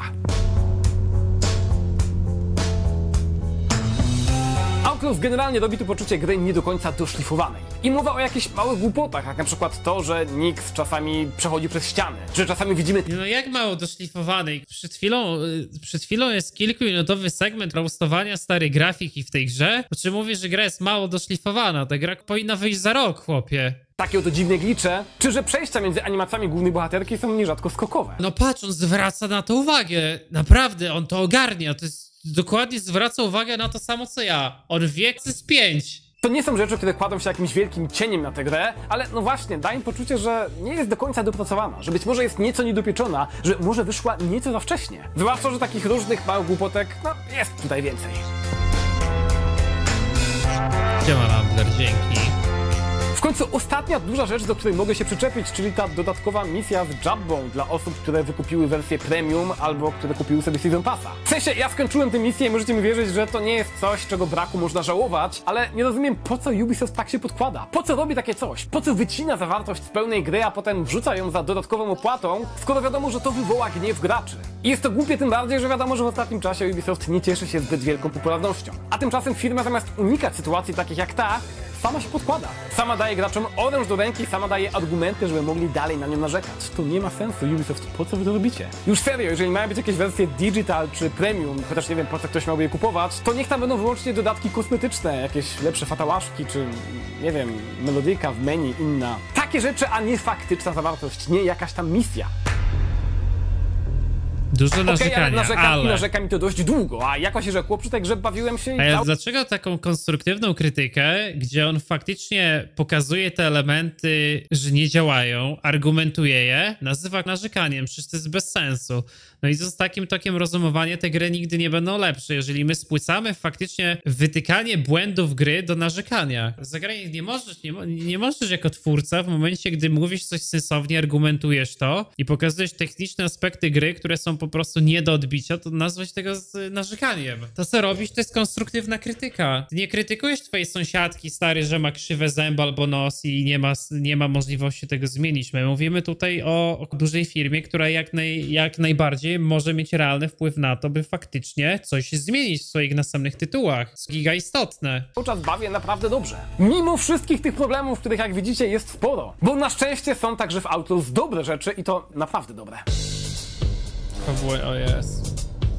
Outlast generalnie robi tu poczucie gry nie do końca doszlifowanej. I mowa o jakichś małych głupotach, jak na przykład to, że Nix czasami przechodzi przez ściany, że czasami widzimy Nie no, jak mało doszlifowany. Przed chwilą, y, przed chwilą jest kilkuminutowy segment roastowania starej grafiki w tej grze, po czym mówisz, że gra jest mało doszlifowana. Ta gra powinna wyjść za rok, chłopie. takie oto dziwne glicze, czy że przejścia między animacjami głównej bohaterki są nierzadko skokowe. No patrz, on zwraca na to uwagę. Naprawdę, on to ogarnia. To jest dokładnie zwraca uwagę na to samo co ja. On wie, co jest pięć. To nie są rzeczy, które kładą się jakimś wielkim cieniem na tę grę, ale no właśnie, daje im poczucie, że nie jest do końca dopracowana, że być może jest nieco niedopieczona, że może wyszła nieco za wcześnie. Zwłaszcza, że takich różnych małych głupotek, no, jest tutaj więcej. Siema Rambler, dzięki. W końcu ostatnia duża rzecz, do której mogę się przyczepić, czyli ta dodatkowa misja z Jabbą dla osób, które wykupiły wersję premium albo które kupiły sobie Season Passa. W sensie, ja skończyłem tę misję i możecie mi wierzyć, że to nie jest coś, czego braku można żałować, ale nie rozumiem, po co Ubisoft tak się podkłada. Po co robi takie coś? Po co wycina zawartość z pełnej gry, a potem wrzuca ją za dodatkową opłatą, skoro wiadomo, że to wywoła gniew graczy. I jest to głupie tym bardziej, że wiadomo, że w ostatnim czasie Ubisoft nie cieszy się zbyt wielką popularnością. A tymczasem firma zamiast unikać sytuacji takich jak ta, sama się podkłada. Sama daje graczom oręż do ręki, sama daje argumenty, żeby mogli dalej na nią narzekać. To nie ma sensu, Ubisoft, po co wy to robicie? Już serio, jeżeli mają być jakieś wersje digital czy premium, chociaż nie wiem po co ktoś miałby je kupować, to niech tam będą wyłącznie dodatki kosmetyczne, jakieś lepsze fatałaszki, czy nie wiem, melodyjka w menu inna. Takie rzeczy, a nie faktyczna zawartość, nie jakaś tam misja. Dużo Okej, narzekania, ale narzekam ale... i narzekam i to dość długo, a jako się rzekło, przy tej grze bawiłem się i A ja cał... dlaczego taką konstruktywną krytykę, gdzie on faktycznie pokazuje te elementy, że nie działają, argumentuje je, nazywa narzekaniem? Przecież to jest bez sensu. No i z takim tokiem rozumowania te gry nigdy nie będą lepsze, jeżeli my spłycamy faktycznie wytykanie błędów gry do narzekania. Zagranie nie możesz, nie, mo- nie możesz jako twórca w momencie, gdy mówisz coś sensownie, argumentujesz to i pokazujesz techniczne aspekty gry, które są po prostu nie do odbicia, to nazwać tego z narzekaniem. To co robisz, to jest konstruktywna krytyka. Ty nie krytykujesz twojej sąsiadki, stary, że ma krzywe zęby albo nos i nie ma, nie ma możliwości tego zmienić. My mówimy tutaj o, o dużej firmie, która jak, naj, jak najbardziej może mieć realny wpływ na to, by faktycznie coś zmienić w swoich następnych tytułach. To jest giga istotne. cały czas bawię naprawdę dobrze. Mimo wszystkich tych problemów, których jak widzicie jest sporo. Bo na szczęście są także w Outlast dobre rzeczy i to naprawdę dobre. O jest.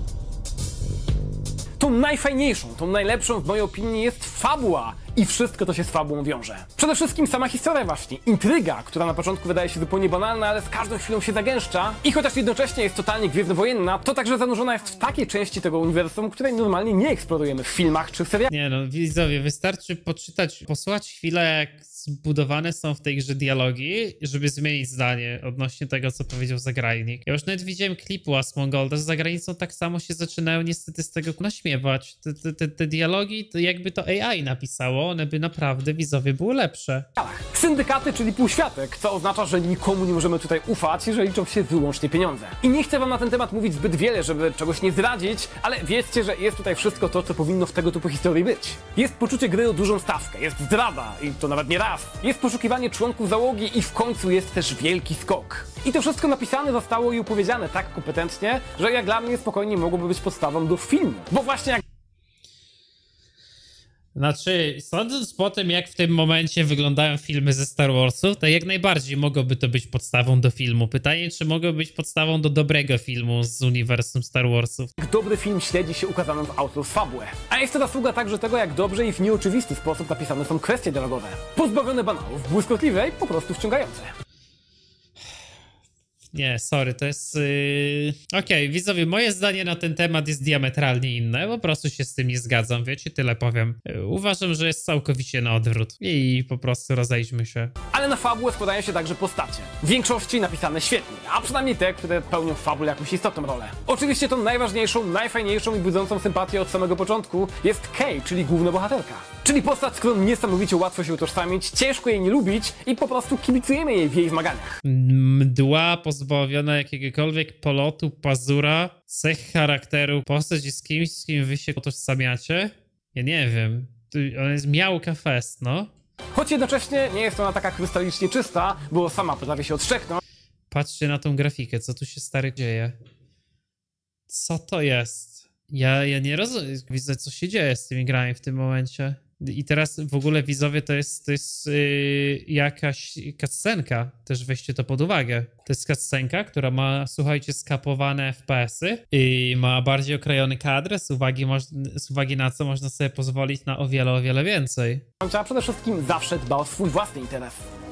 Tą najfajniejszą, tą najlepszą w mojej opinii jest fabuła. I wszystko to się z fabułą wiąże. Przede wszystkim sama historia właśnie, intryga, która na początku wydaje się zupełnie banalna, ale z każdą chwilą się zagęszcza. I chociaż jednocześnie jest totalnie gwiezdnowojenna, to także zanurzona jest w takiej części tego uniwersum, której normalnie nie eksplorujemy w filmach czy w serialach. Nie no, widzowie, wystarczy poczytać, posłuchać chwilę, jak zbudowane są w tej grze dialogi, żeby zmienić zdanie odnośnie tego, co powiedział zagrajnik. Ja już nawet widziałem klipu Asmongold, że za granicą tak samo się zaczynają niestety z tego naśmiewać. Te, te, te, te dialogi, to jakby to A I napisało, one by naprawdę, widzowie, były lepsze. Syndykaty, czyli półświatek, co oznacza, że nikomu nie możemy tutaj ufać, że liczą się wyłącznie pieniądze. I nie chcę wam na ten temat mówić zbyt wiele, żeby czegoś nie zdradzić, ale wiedzcie, że jest tutaj wszystko to, co powinno w tego typu historii być. Jest poczucie gry o dużą stawkę, jest zdrada, i to nawet nie raz. Jest poszukiwanie członków załogi i w końcu jest też wielki skok. I to wszystko napisane zostało i opowiedziane tak kompetentnie, że jak dla mnie spokojnie mogłoby być podstawą do filmu. Bo właśnie jak Znaczy, sądząc po tym, jak w tym momencie wyglądają filmy ze Star Warsów, to jak najbardziej mogłoby to być podstawą do filmu. Pytanie, czy mogłoby być podstawą do dobrego filmu z uniwersum Star Warsów. dobry film śledzi się ukazaną w Outlaws fabułę. A jest to zasługa także tego, jak dobrze i w nieoczywisty sposób napisane są kwestie dialogowe. Pozbawione banałów, błyskotliwe i po prostu wciągające. Nie, sorry, to jest... Yy... Okej, okay, widzowie, moje zdanie na ten temat jest diametralnie inne, po prostu się z tym nie zgadzam, wiecie, tyle powiem. Yy, uważam, że jest całkowicie na odwrót i po prostu rozejdźmy się. Ale na fabułę składają się także postacie. W większości napisane świetnie, a przynajmniej te, które pełnią w fabule jakąś istotną rolę. Oczywiście tą najważniejszą, najfajniejszą i budzącą sympatię od samego początku jest Kay, czyli główna bohaterka. Czyli postać, z którą niesamowicie łatwo się utożsamić, ciężko jej nie lubić i po prostu kibicujemy jej w jej zmaganiach. Mdła pozbawiona jakiegokolwiek polotu, pazura, cech charakteru, postać jest kimś, z kim wy się utożsamiacie? Ja nie wiem. Ona jest miałka fest, no. Choć jednocześnie nie jest ona taka krystalicznie czysta, bo sama potrafi się odszczeknąć. Patrzcie na tą grafikę, co tu się stary dzieje. Co to jest? Ja, ja nie rozumiem, widzę co się dzieje z tymi grami w tym momencie. I teraz w ogóle widzowie to jest, to jest yy, jakaś cutscenka, też weźcie to pod uwagę. To jest cutscenka, która ma, słuchajcie, skapowane F P S-y i ma bardziej okrojony kadr, z uwagi, z uwagi na co można sobie pozwolić na o wiele, o wiele więcej. A przede wszystkim zawsze dba o swój własny interes.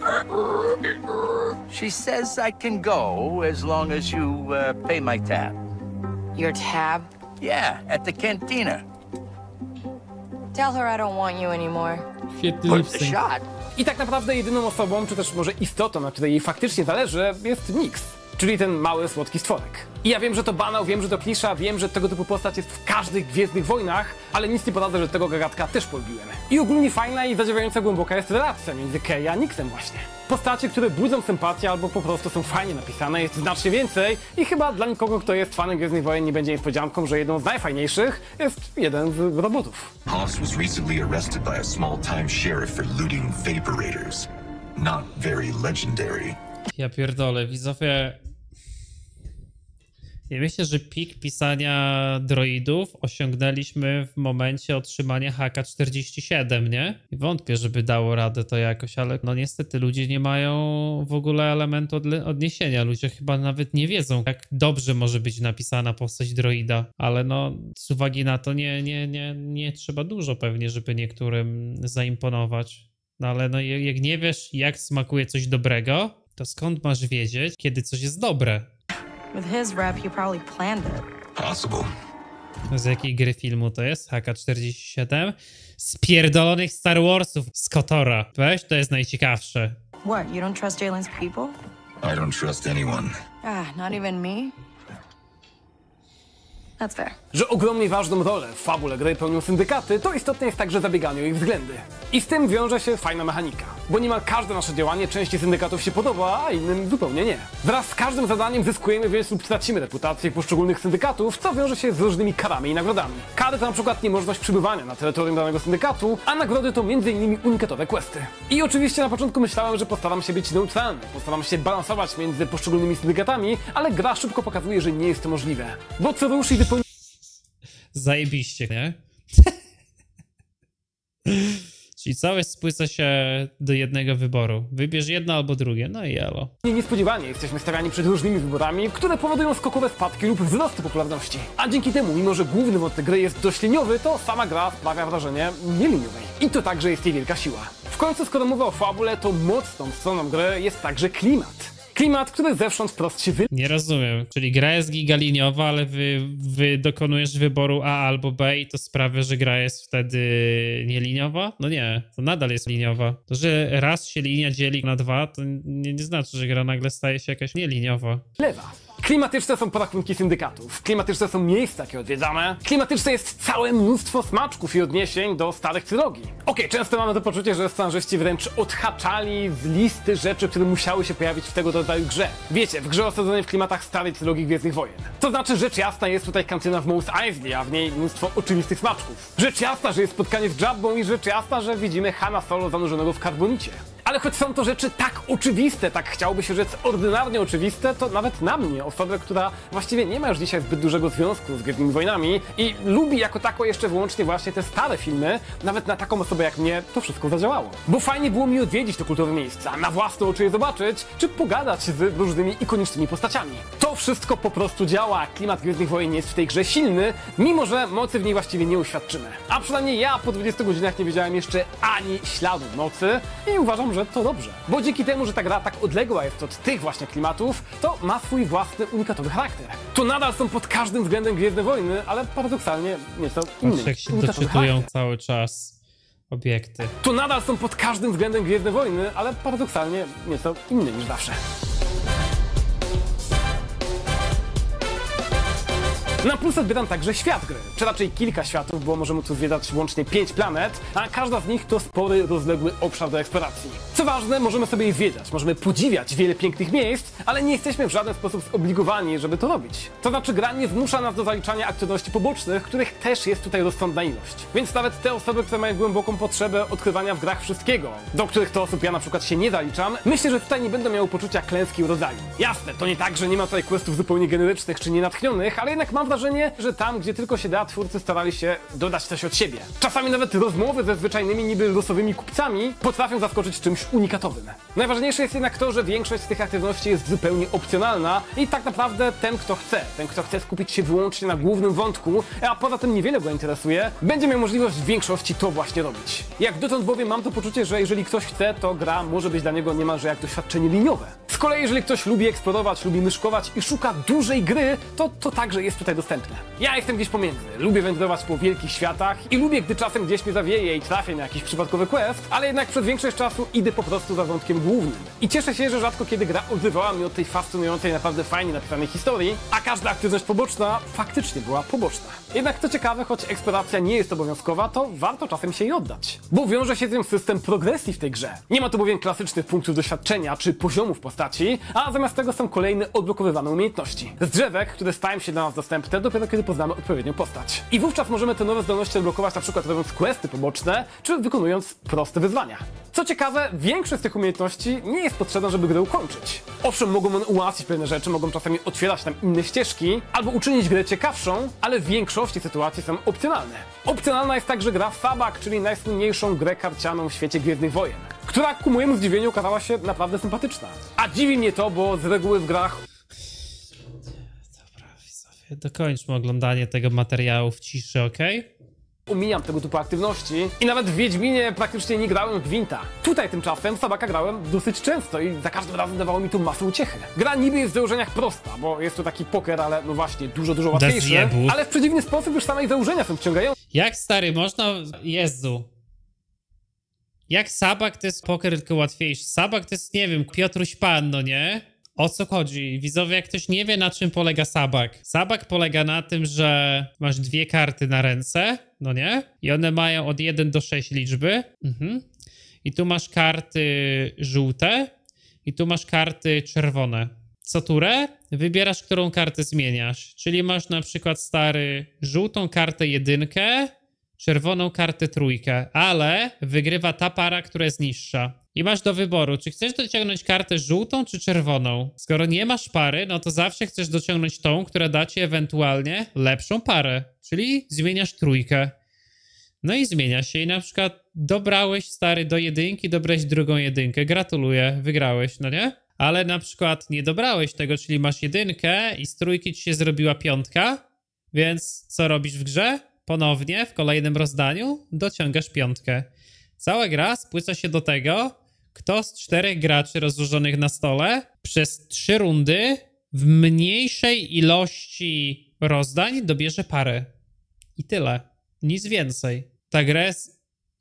She says I can go as long as you uh, pay my tab. Your tab? Yeah, at the cantina. Tell her I don't want you anymore. Worth the shot. I tak naprawdę jedyną osobą, czy też może istotą, na której jej faktycznie zależy, jest Nix, czyli ten mały, słodki stworek. I ja wiem, że to banał, wiem, że to klisza, wiem, że tego typu postać jest w każdych Gwiezdnych Wojnach, ale nic nie poradzę, że tego gagatka też polubiłem. I ogólnie fajna i zadziewająca głęboka jest relacja między Kay a Nixem właśnie. Postacie, które budzą sympatię albo po prostu są fajnie napisane, jest znacznie więcej i chyba dla nikogo, kto jest fanem Gwiezdnych Wojen, nie będzie niespodzianką, że jedną z najfajniejszych jest jeden z robotów. Hoss was recently arrested by a small-time sheriff for looting vaporators. Not very legendary. Ja pierdolę, widzowie... Ja myślę, że pik pisania droidów osiągnęliśmy w momencie otrzymania H K czterdzieści siedem, nie? I wątpię, żeby dało radę to jakoś, ale no niestety ludzie nie mają w ogóle elementu odniesienia. Ludzie chyba nawet nie wiedzą, jak dobrze może być napisana postać droida, ale no z uwagi na to nie, nie, nie, nie trzeba dużo pewnie, żeby niektórym zaimponować. No ale no jak nie wiesz, jak smakuje coś dobrego, to skąd masz wiedzieć, kiedy coś jest dobre? With his rep, he probably planned it. Possible. Z jakiej gry filmu to jest? H K czterdzieści siedem? Z pierdolonych Star Warsów z Kotora. Weź, to jest najciekawsze. What, you don't trust Jalen's people? I don't trust anyone. Ah, not even me? That's fair. Że ogromnie ważną rolę w fabule gry pełnią syndykaty, to istotne jest także zabieganie o ich względy. I z tym wiąże się fajna mechanika, bo niemal każde nasze działanie części syndykatów się podoba, a innym zupełnie nie. Wraz z każdym zadaniem zyskujemy więc lub tracimy reputację poszczególnych syndykatów, co wiąże się z różnymi karami i nagrodami. Kary to na przykład niemożność przybywania na terytorium danego syndykatu, a nagrody to między innymi unikatowe questy. I oczywiście na początku myślałem, że postaram się być neutralny, postaram się balansować między poszczególnymi syndykatami, ale gra szybko pokazuje, że nie jest to możliwe. Bo co rusz i wypełni Zajebiście, nie? Czyli całe spłyca się do jednego wyboru. Wybierz jedno albo drugie, no i jelo. Niespodziewanie jesteśmy stawiani przed różnymi wyborami, które powodują skokowe spadki lub wzrosty popularności. A dzięki temu, mimo że główny wątek gry jest dość liniowy, to sama gra sprawia wrażenie nieliniowej. I to także jest jej wielka siła. W końcu, skoro mowa o fabule, to mocną stroną gry jest także klimat. Klimat, który zewsząd wprost się wy... Nie rozumiem. Czyli gra jest gigaliniowa, ale wy, wy dokonujesz wyboru A albo B i to sprawia, że gra jest wtedy nieliniowa? No nie, to nadal jest liniowa. To, że raz się linia dzieli na dwa, to nie, nie znaczy, że gra nagle staje się jakaś nieliniowa. lewa. Klimatyczne są porachunki syndykatów, klimatyczne są miejsca, jakie odwiedzamy, klimatyczne jest całe mnóstwo smaczków i odniesień do starych trylogii. Okej, okay, często mamy to poczucie, że scenarzyści wręcz odhaczali z listy rzeczy, które musiały się pojawić w tego rodzaju grze. Wiecie, w grze osadzonej w klimatach starej trylogii Gwiezdnych Wojen. To znaczy, rzecz jasna jest tutaj kantyna w Mos Eisley, a w niej mnóstwo oczywistych smaczków. Rzecz jasna, że jest spotkanie z Jabbą i rzecz jasna, że widzimy Hana Solo zanurzonego w karbonicie. Ale choć są to rzeczy tak oczywiste, tak chciałoby się rzec ordynarnie oczywiste, to nawet na mnie, osobę, która właściwie nie ma już dzisiaj zbyt dużego związku z Gwiezdnymi Wojnami i lubi jako tako jeszcze wyłącznie właśnie te stare filmy, nawet na taką osobę jak mnie to wszystko zadziałało. Bo fajnie było mi odwiedzić to kultowe miejsca, na własne oczy je zobaczyć, czy pogadać z różnymi ikonicznymi postaciami. To wszystko po prostu działa, klimat Gwiezdnych Wojen jest w tej grze silny, mimo że mocy w niej właściwie nie uświadczymy. A przynajmniej ja po dwudziestu godzinach nie wiedziałem jeszcze ani śladu mocy i uważam, że to dobrze. Bo dzięki temu, że ta gra tak odległa jest od tych właśnie klimatów, to ma swój własny, unikatowy charakter. To nadal są pod każdym względem Gwiezdne Wojny, ale paradoksalnie nieco inny. Patrz, jak się doczytują cały czas obiekty. To nadal są pod każdym względem Gwiezdne Wojny, ale paradoksalnie nieco inny niż zawsze. Na plus odbieram także świat gry, czy raczej kilka światów, bo możemy tu zwiedzać łącznie pięć planet, a każda z nich to spory, rozległy obszar do eksploracji. Co ważne, możemy sobie je zwiedzać, możemy podziwiać wiele pięknych miejsc, ale nie jesteśmy w żaden sposób zobligowani, żeby to robić. To znaczy gra nie zmusza nas do zaliczania aktywności pobocznych, których też jest tutaj rozsądna ilość. Więc nawet te osoby, które mają głęboką potrzebę odkrywania w grach wszystkiego, do których to osób ja na przykład się nie zaliczam, myślę, że tutaj nie będą miały poczucia klęski i rodzaju. Jasne, to nie tak, że nie ma tutaj questów zupełnie generycznych czy nienatchnionych, ale jednak mam wrażenie, że tam, gdzie tylko się da, twórcy starali się dodać coś od siebie. Czasami nawet rozmowy ze zwyczajnymi niby losowymi kupcami potrafią zaskoczyć czymś unikatowym. Najważniejsze jest jednak to, że większość z tych aktywności jest zupełnie opcjonalna i tak naprawdę ten, kto chce, ten, kto chce skupić się wyłącznie na głównym wątku, a poza tym niewiele go interesuje, będzie miał możliwość w większości to właśnie robić. Jak dotąd bowiem mam to poczucie, że jeżeli ktoś chce, to gra może być dla niego niemalże jak doświadczenie liniowe. Z kolei jeżeli ktoś lubi eksplorować, lubi myszkować i szuka dużej gry, to to także jest tutaj dostępne. Ja jestem gdzieś pomiędzy. Lubię wędrować po wielkich światach i lubię, gdy czasem gdzieś mnie zawieje i trafię na jakiś przypadkowy quest, ale jednak przez większość czasu idę po prostu za wątkiem głównym. I cieszę się, że rzadko kiedy gra odrywała mnie od tej fascynującej, naprawdę fajnie napisanej historii, a każda aktywność poboczna faktycznie była poboczna. Jednak co ciekawe, choć eksploracja nie jest obowiązkowa, to warto czasem się jej oddać. Bo wiąże się z tym system progresji w tej grze. Nie ma tu bowiem klasycznych punktów doświadczenia czy poziomów postaci, a zamiast tego są kolejne odblokowywane umiejętności. Z drzewek, które stają się dla nas dostępne dopiero kiedy poznamy odpowiednią postać. I wówczas możemy te nowe zdolności odblokować na przykład robiąc questy poboczne, czy wykonując proste wyzwania. Co ciekawe, większość z tych umiejętności nie jest potrzebna, żeby grę ukończyć. Owszem, mogą one ułatwić pewne rzeczy, mogą czasami otwierać nam inne ścieżki, albo uczynić grę ciekawszą, ale w większości sytuacji są opcjonalne. Opcjonalna jest także gra w Sabak, czyli najsłynniejszą grę karcianą w świecie Gwiezdnych Wojen, która ku mojemu zdziwieniu okazała się naprawdę sympatyczna. A dziwi mnie to, bo z reguły w grach... Dobra, widzowie, dokończmy oglądanie tego materiału w ciszy, okej? Omijam tego typu aktywności i nawet w Wiedźminie praktycznie nie grałem w Gwinta. Tutaj tymczasem w Sabaka grałem dosyć często i za każdym razem dawało mi tu masę uciechy. Gra niby jest w założeniach prosta, bo jest to taki poker, ale no właśnie dużo, dużo łatwiejszy, ale w przeciwny sposób już same założenia są wciągające. Jak stary, można... Jezu. Jak Sabak to jest poker tylko łatwiejszy? Sabak to jest, nie wiem, Piotruś Pan, no nie? O co chodzi? Widzowie, jak ktoś nie wie, na czym polega Sabak. Sabak polega na tym, że masz dwie karty na ręce, no nie? I one mają od jeden do sześciu liczby. Mhm. I tu masz karty żółte i tu masz karty czerwone. Co turę wybierasz, którą kartę zmieniasz. Czyli masz na przykład, stary, żółtą kartę jedynkę, czerwoną kartę trójkę, ale wygrywa ta para, która jest niższa. I masz do wyboru, czy chcesz dociągnąć kartę żółtą czy czerwoną. Skoro nie masz pary, no to zawsze chcesz dociągnąć tą, która da ci ewentualnie lepszą parę, czyli zmieniasz trójkę. No i zmienia się i na przykład dobrałeś, stary, do jedynki, dobrałeś drugą jedynkę, gratuluję, wygrałeś, no nie? Ale na przykład nie dobrałeś tego, czyli masz jedynkę i z trójki ci się zrobiła piątka, więc co robisz w grze? Ponownie w kolejnym rozdaniu dociągasz piątkę. Cała gra spłyca się do tego, kto z czterech graczy rozłożonych na stole przez trzy rundy w mniejszej ilości rozdań dobierze parę. I tyle. Nic więcej. Ta gra jest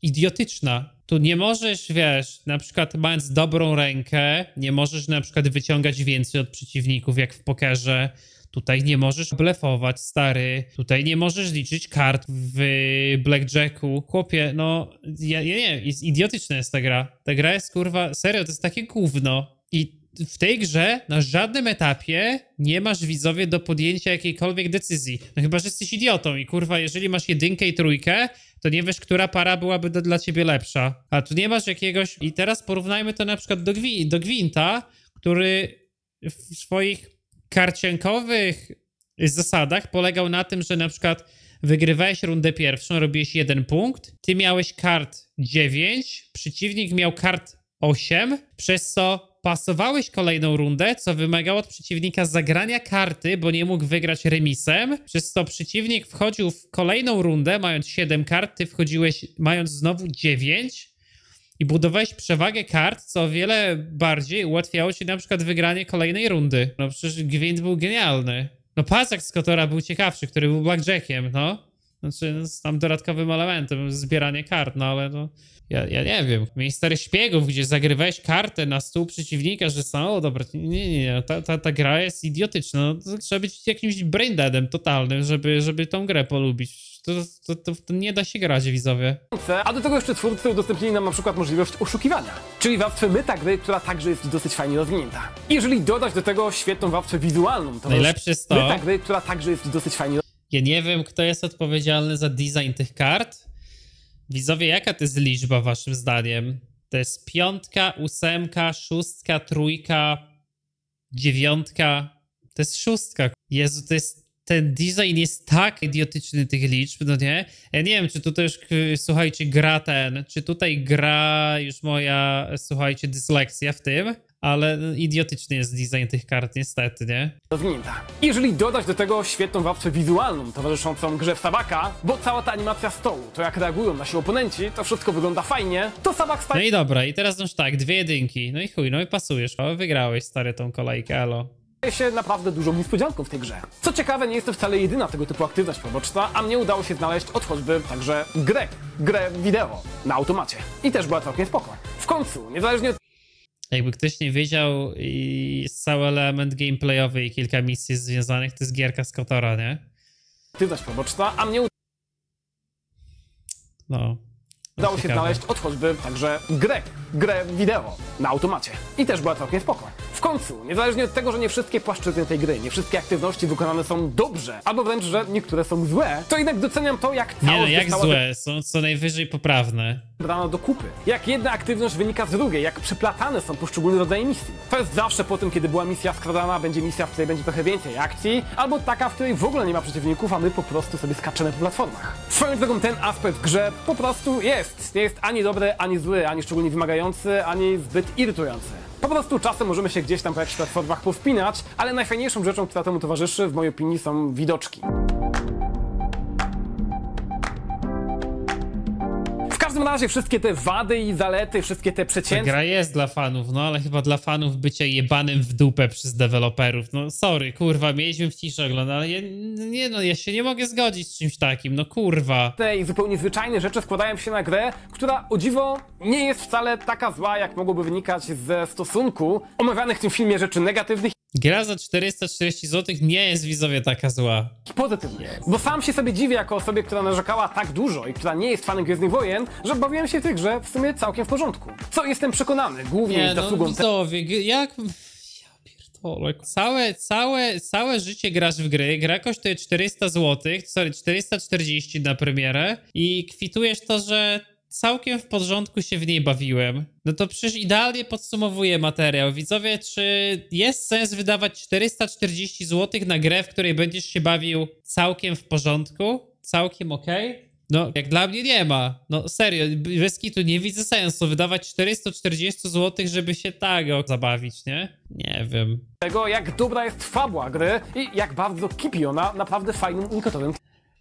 idiotyczna. Tu nie możesz, wiesz, na przykład mając dobrą rękę, nie możesz na przykład wyciągać więcej od przeciwników, jak w pokerze. Tutaj nie możesz blefować, stary. Tutaj nie możesz liczyć kart w blackjacku. Chłopie, no, ja, ja nie wiem, jest idiotyczna jest ta gra. Ta gra jest, kurwa, serio, to jest takie gówno. I w tej grze na żadnym etapie nie masz, widzowie, do podjęcia jakiejkolwiek decyzji. No chyba, że jesteś idiotą i, kurwa, jeżeli masz jedynkę i trójkę, to nie wiesz, która para byłaby do, dla ciebie lepsza. A tu nie masz jakiegoś... I teraz porównajmy to na przykład do, Gwi do Gwinta, który w swoich karciankowych zasadach polegał na tym, że na przykład wygrywałeś rundę pierwszą, robiłeś jeden punkt, ty miałeś kart dziewięć, przeciwnik miał kart osiem, przez co pasowałeś kolejną rundę, co wymagało od przeciwnika zagrania karty, bo nie mógł wygrać remisem, przez co przeciwnik wchodził w kolejną rundę, mając siedem kart, ty wchodziłeś mając znowu dziewięć i budowałeś przewagę kart, co o wiele bardziej ułatwiało ci na przykład wygranie kolejnej rundy. No przecież Gwint był genialny. No Pazak z Kotora był ciekawszy, który był blackjackiem, no. Znaczy, no, z tam dodatkowym elementem, zbieranie kart, no ale no... Ja, ja nie wiem. Miejsce szpiegów, gdzie zagrywałeś kartę na stół przeciwnika, że są, o dobra, nie, nie, nie, ta, ta, ta gra jest idiotyczna. No, to trzeba być jakimś braindeadem totalnym, żeby, żeby tą grę polubić. To, to, to, to nie da się grać, widzowie. A do tego jeszcze twórcy udostępnili nam na przykład możliwość oszukiwania, czyli warstwę metagry, która także jest dosyć fajnie rozwinięta. Jeżeli dodać do tego świetną warstwę wizualną, to najlepsze jest to, metagry, która także jest dosyć fajnie. Ja nie wiem, kto jest odpowiedzialny za design tych kart. Widzowie, jaka to jest liczba waszym zdaniem? To jest piątka, ósemka, szóstka, trójka, dziewiątka. To jest szóstka. Jezu, to jest... Ten design jest tak idiotyczny tych liczb, no nie? Ja nie wiem, czy tutaj już, słuchajcie, gra ten, czy tutaj gra już moja, słuchajcie, dysleksja w tym, ale idiotyczny jest design tych kart, niestety, nie? Rozwinięta. Jeżeli dodać do tego świetną warstwę wizualną towarzyszącą grze w Sabaka, bo cała ta animacja stołu, to jak reagują nasi oponenci, to wszystko wygląda fajnie, to Sabak No staje i dobra, i teraz już tak, dwie jedynki, no i chuj, no i pasujesz, o, wygrałeś, stary, tą kolejkę, elo. się naprawdę dużą niespodzianką w tej grze. Co ciekawe, nie jest to wcale jedyna tego typu aktywność poboczna, a mnie udało się znaleźć od choćby także grę, grę wideo na automacie. I też była całkiem spoko. W końcu, niezależnie od Jakby ktoś nie wiedział, i jest cały element gameplayowy i kilka misji związanych, to jest gierka z Kotora, nie? aktywność poboczna, a mnie No. udało się znaleźć od choćby także grę, grę wideo na automacie. I też była całkiem spoko. W końcu, niezależnie od tego, że nie wszystkie płaszczyzny tej gry, nie wszystkie aktywności wykonane są dobrze, albo wręcz, że niektóre są złe, to jednak doceniam to, jak Nie no, całość jak została złe, są co najwyżej poprawne. zebrana do kupy. Jak jedna aktywność wynika z drugiej, jak przeplatane są poszczególne rodzaje misji. To jest zawsze po tym, kiedy była misja skradana, będzie misja, w której będzie trochę więcej akcji, albo taka, w której w ogóle nie ma przeciwników, a my po prostu sobie skaczemy po platformach. Swoją drogą ten aspekt w grze po prostu jest. Nie jest ani dobry, ani zły, ani szczególnie wymagający, ani zbyt irytujący. Po prostu czasem możemy się gdzieś tam po jakichś platformach powspinać, ale najfajniejszą rzeczą, która temu towarzyszy, w mojej opinii, są widoczki. W każdym razie wszystkie te wady i zalety, wszystkie te Ta przeciętne... gra jest dla fanów, no ale chyba dla fanów bycia jebanym w dupę przez deweloperów. No sorry, kurwa, mieliśmy w ciszy oglądać, ale ja, nie no, ja się nie mogę zgodzić z czymś takim, no kurwa. Te i zupełnie zwyczajne rzeczy składają się na grę, która o dziwo nie jest wcale taka zła, jak mogłoby wynikać ze stosunku omawianych w tym filmie rzeczy negatywnych Gra za czterysta czterdzieści złotych nie jest, widzowie, taka zła. i pozytywnych. Bo sam się sobie dziwię jako osobie, która narzekała tak dużo i która nie jest fanem Gwiezdnych Wojen, że bawiłem się w tej grze w sumie całkiem w porządku. Co jestem przekonany, głównie Nie z no, zasługą widzowie, g- jak... Ja pierdolę. Całe, całe, całe życie grasz w gry, gra kosztuje czterysta złotych, sorry, czterysta czterdzieści na premierę i kwitujesz to, że całkiem w porządku się w niej bawiłem. No to przecież idealnie podsumowuje materiał. Widzowie, czy jest sens wydawać czterysta czterdzieści złotych na grę, w której będziesz się bawił całkiem w porządku? Całkiem okej? Okay? No, jak dla mnie nie ma. No serio, bez kitu nie widzę sensu wydawać czterysta czterdzieści złotych, żeby się tak zabawić, nie? Nie wiem. tego, jak dobra jest fabuła gry i jak bardzo kipi ona naprawdę fajnym, unikatowym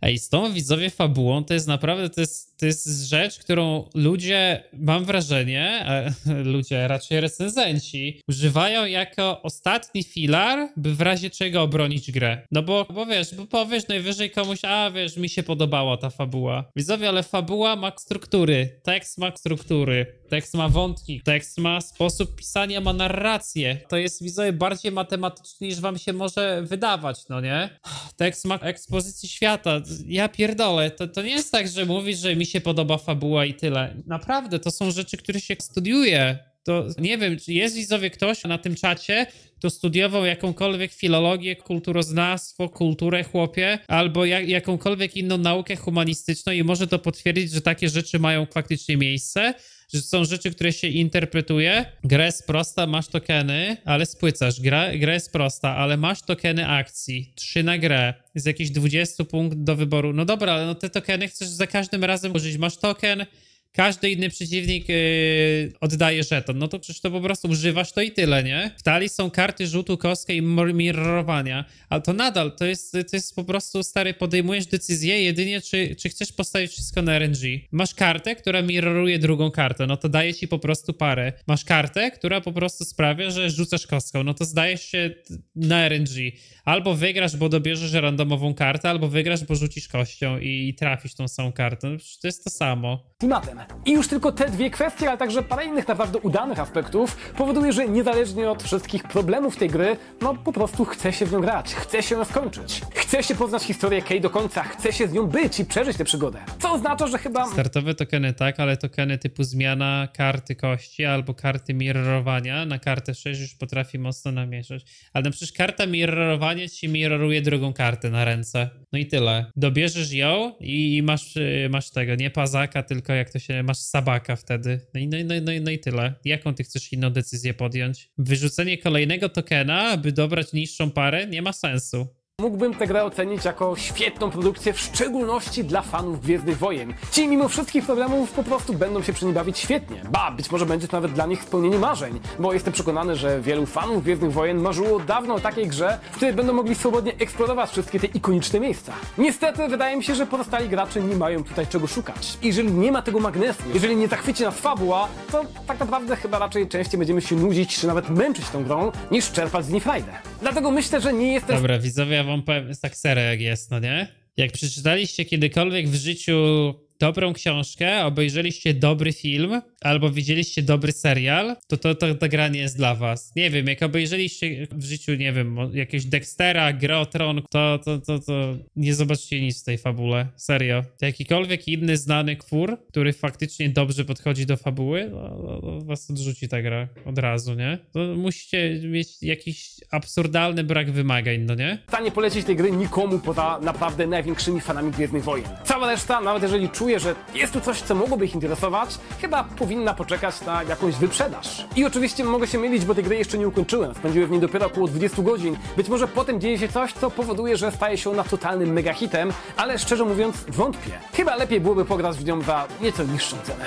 Ej, z tą widzowie fabułą to jest naprawdę, to jest, to jest rzecz, którą ludzie, mam wrażenie, e, ludzie, raczej recenzenci, używają jako ostatni filar, by w razie czego obronić grę. No bo, bo wiesz, bo powiesz najwyżej komuś, a wiesz, mi się podobała ta fabuła. Widzowie, ale fabuła ma struktury, tekst ma struktury, tekst ma wątki, tekst ma sposób pisania, ma narrację. To jest, widzowie, bardziej matematyczny niż wam się może wydawać, no nie? Tekst ma ekspozycję świata. Ja pierdolę, to, to nie jest tak, że mówisz, że mi się podoba fabuła i tyle. Naprawdę, to są rzeczy, które się studiuje. To nie wiem, czy jest, widzowie, ktoś na tym czacie, kto studiował jakąkolwiek filologię, kulturoznawstwo, kulturę, chłopie, albo jak, jakąkolwiek inną naukę humanistyczną i może to potwierdzić, że takie rzeczy mają faktycznie miejsce, że są rzeczy, które się interpretuje. Gra jest prosta, masz tokeny, ale spłycasz. Gra, gra jest prosta, ale masz tokeny akcji. Trzy na grę. Z jakichś dwudziestu punktów do wyboru. No dobra, ale no te tokeny chcesz za każdym razem użyć. Masz token, każdy inny przeciwnik yy, oddaje żeton. No to przecież to po prostu używasz to i tyle, nie? W talii są karty rzutu kostkę i mirrorowania, ale to nadal, to jest, to jest po prostu, stary, podejmujesz decyzję jedynie, czy, czy chcesz postawić wszystko na R N G. Masz kartę, która mirroruje drugą kartę, no to daje ci po prostu parę. Masz kartę, która po prostu sprawia, że rzucasz kostką, no to zdajesz się na R N G. Albo wygrasz, bo dobierzesz randomową kartę, albo wygrasz, bo rzucisz kością i, i trafisz tą samą kartę. No przecież to jest to samo. Klimatem. I już tylko te dwie kwestie, ale także parę innych naprawdę udanych aspektów powoduje, że niezależnie od wszystkich problemów tej gry, no po prostu chce się w nią grać, chce się ją skończyć. Chce się poznać historię Kay do końca, chce się z nią być i przeżyć tę przygodę. Co oznacza, że chyba... Startowe tokeny tak, ale tokeny typu zmiana karty kości albo karty mirrorowania na kartę sześć już potrafi mocno namieszać. Ale no przecież karta mirrorowania ci mirroruje drugą kartę na ręce. No i tyle. Dobierzesz ją i masz, masz tego, nie pazaka, tylko jak to się, masz sabaka wtedy. No i, no, i, no, i, no, i, no i tyle. Jaką ty chcesz inną decyzję podjąć? Wyrzucenie kolejnego tokena, by dobrać niższą parę, nie ma sensu. Mógłbym tę grę ocenić jako świetną produkcję, w szczególności dla fanów Gwiezdnych Wojen. Ci mimo wszystkich problemów po prostu będą się przy niej bawić świetnie. Ba, być może będzie to nawet dla nich spełnienie marzeń, bo jestem przekonany, że wielu fanów Gwiezdnych Wojen marzyło dawno o takiej grze, w której będą mogli swobodnie eksplorować wszystkie te ikoniczne miejsca. Niestety wydaje mi się, że pozostali gracze nie mają tutaj czego szukać. Jeżeli nie ma tego magnesu, jeżeli nie zachwyci nas fabuła, to tak naprawdę chyba raczej częściej będziemy się nudzić, czy nawet męczyć tą grą, niż czerpać z niej frajdę. Dlatego myślę, że nie jestem... Dobra, widzowie, ja wam powiem, jest tak serio jak jest, no nie? Jak przeczytaliście kiedykolwiek w życiu dobrą książkę, obejrzeliście dobry film, albo widzieliście dobry serial, to, to, to ta gra nie jest dla was. Nie wiem, jak obejrzeliście w życiu, nie wiem, jakiegoś Dextera, Grę o Tron, to, to, to, to nie zobaczycie nic w tej fabule. Serio. To jakikolwiek inny znany twór, który faktycznie dobrze podchodzi do fabuły, no, no, was odrzuci ta gra od razu, nie? To musicie mieć jakiś absurdalny brak wymagań, no nie? w stanie polecić tej gry nikomu poza naprawdę największymi fanami Gwiezdnych Wojen. Cała reszta, nawet jeżeli czuje, że jest tu coś, co mogłoby ich interesować, chyba powinna poczekać na jakąś wyprzedaż. I oczywiście mogę się mylić, bo tej gry jeszcze nie ukończyłem. Spędziłem w niej dopiero około dwudziestu godzin. Być może potem dzieje się coś, co powoduje, że staje się ona totalnym megahitem, ale szczerze mówiąc wątpię. Chyba lepiej byłoby pograć w nią za nieco niższą cenę.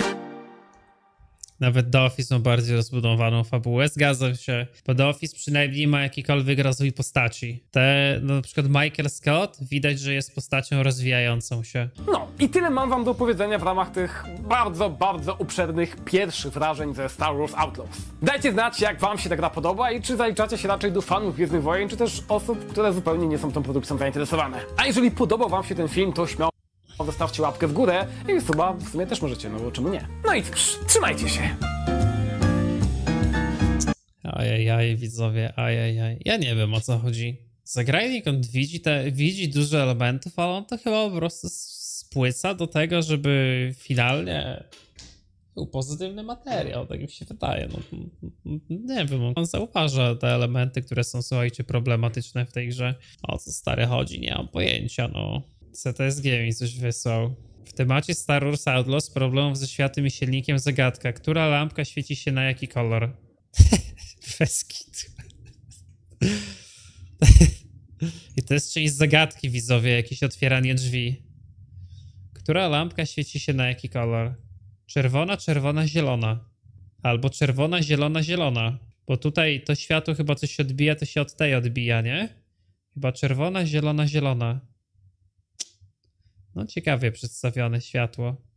Nawet The Office ma bardziej rozbudowaną fabułę, zgadzam się, bo The Office przynajmniej ma jakikolwiek rozwój postaci. Te, no, na przykład Michael Scott, widać, że jest postacią rozwijającą się. No i tyle mam wam do powiedzenia w ramach tych bardzo, bardzo obszernych pierwszych wrażeń ze Star Wars Outlaws. Dajcie znać, jak wam się ta gra podoba i czy zaliczacie się raczej do fanów Gwiezdnych Wojen, czy też osób, które zupełnie nie są tą produkcją zainteresowane. A jeżeli podobał wam się ten film, to śmiało zostawcie łapkę w górę i suba w sumie też możecie, no bo czemu nie? No i cóż, trzymajcie się! Ajajaj, widzowie, ajajaj. Ja nie wiem, o co chodzi. Zagrajnik, on widzi, te, widzi dużo elementów, ale on to chyba po prostu spłyca do tego, żeby finalnie był pozytywny materiał, tak mi się wydaje. No, nie wiem, on zauważa te elementy, które są, słuchajcie, problematyczne w tej grze. O co stary chodzi, nie mam pojęcia, no. C T S G mi coś wysłał. W temacie Star Wars Outlaws problemów ze światem i silnikiem zagadka. Która lampka świeci się na jaki kolor? Bez kitu. I to jest część zagadki, widzowie, jakieś otwieranie drzwi. Która lampka świeci się na jaki kolor? Czerwona, czerwona, zielona. Albo czerwona, zielona, zielona. Bo tutaj to światło chyba coś się odbija, to się od tej odbija, nie? Chyba czerwona, zielona, zielona. No ciekawie przedstawione światło.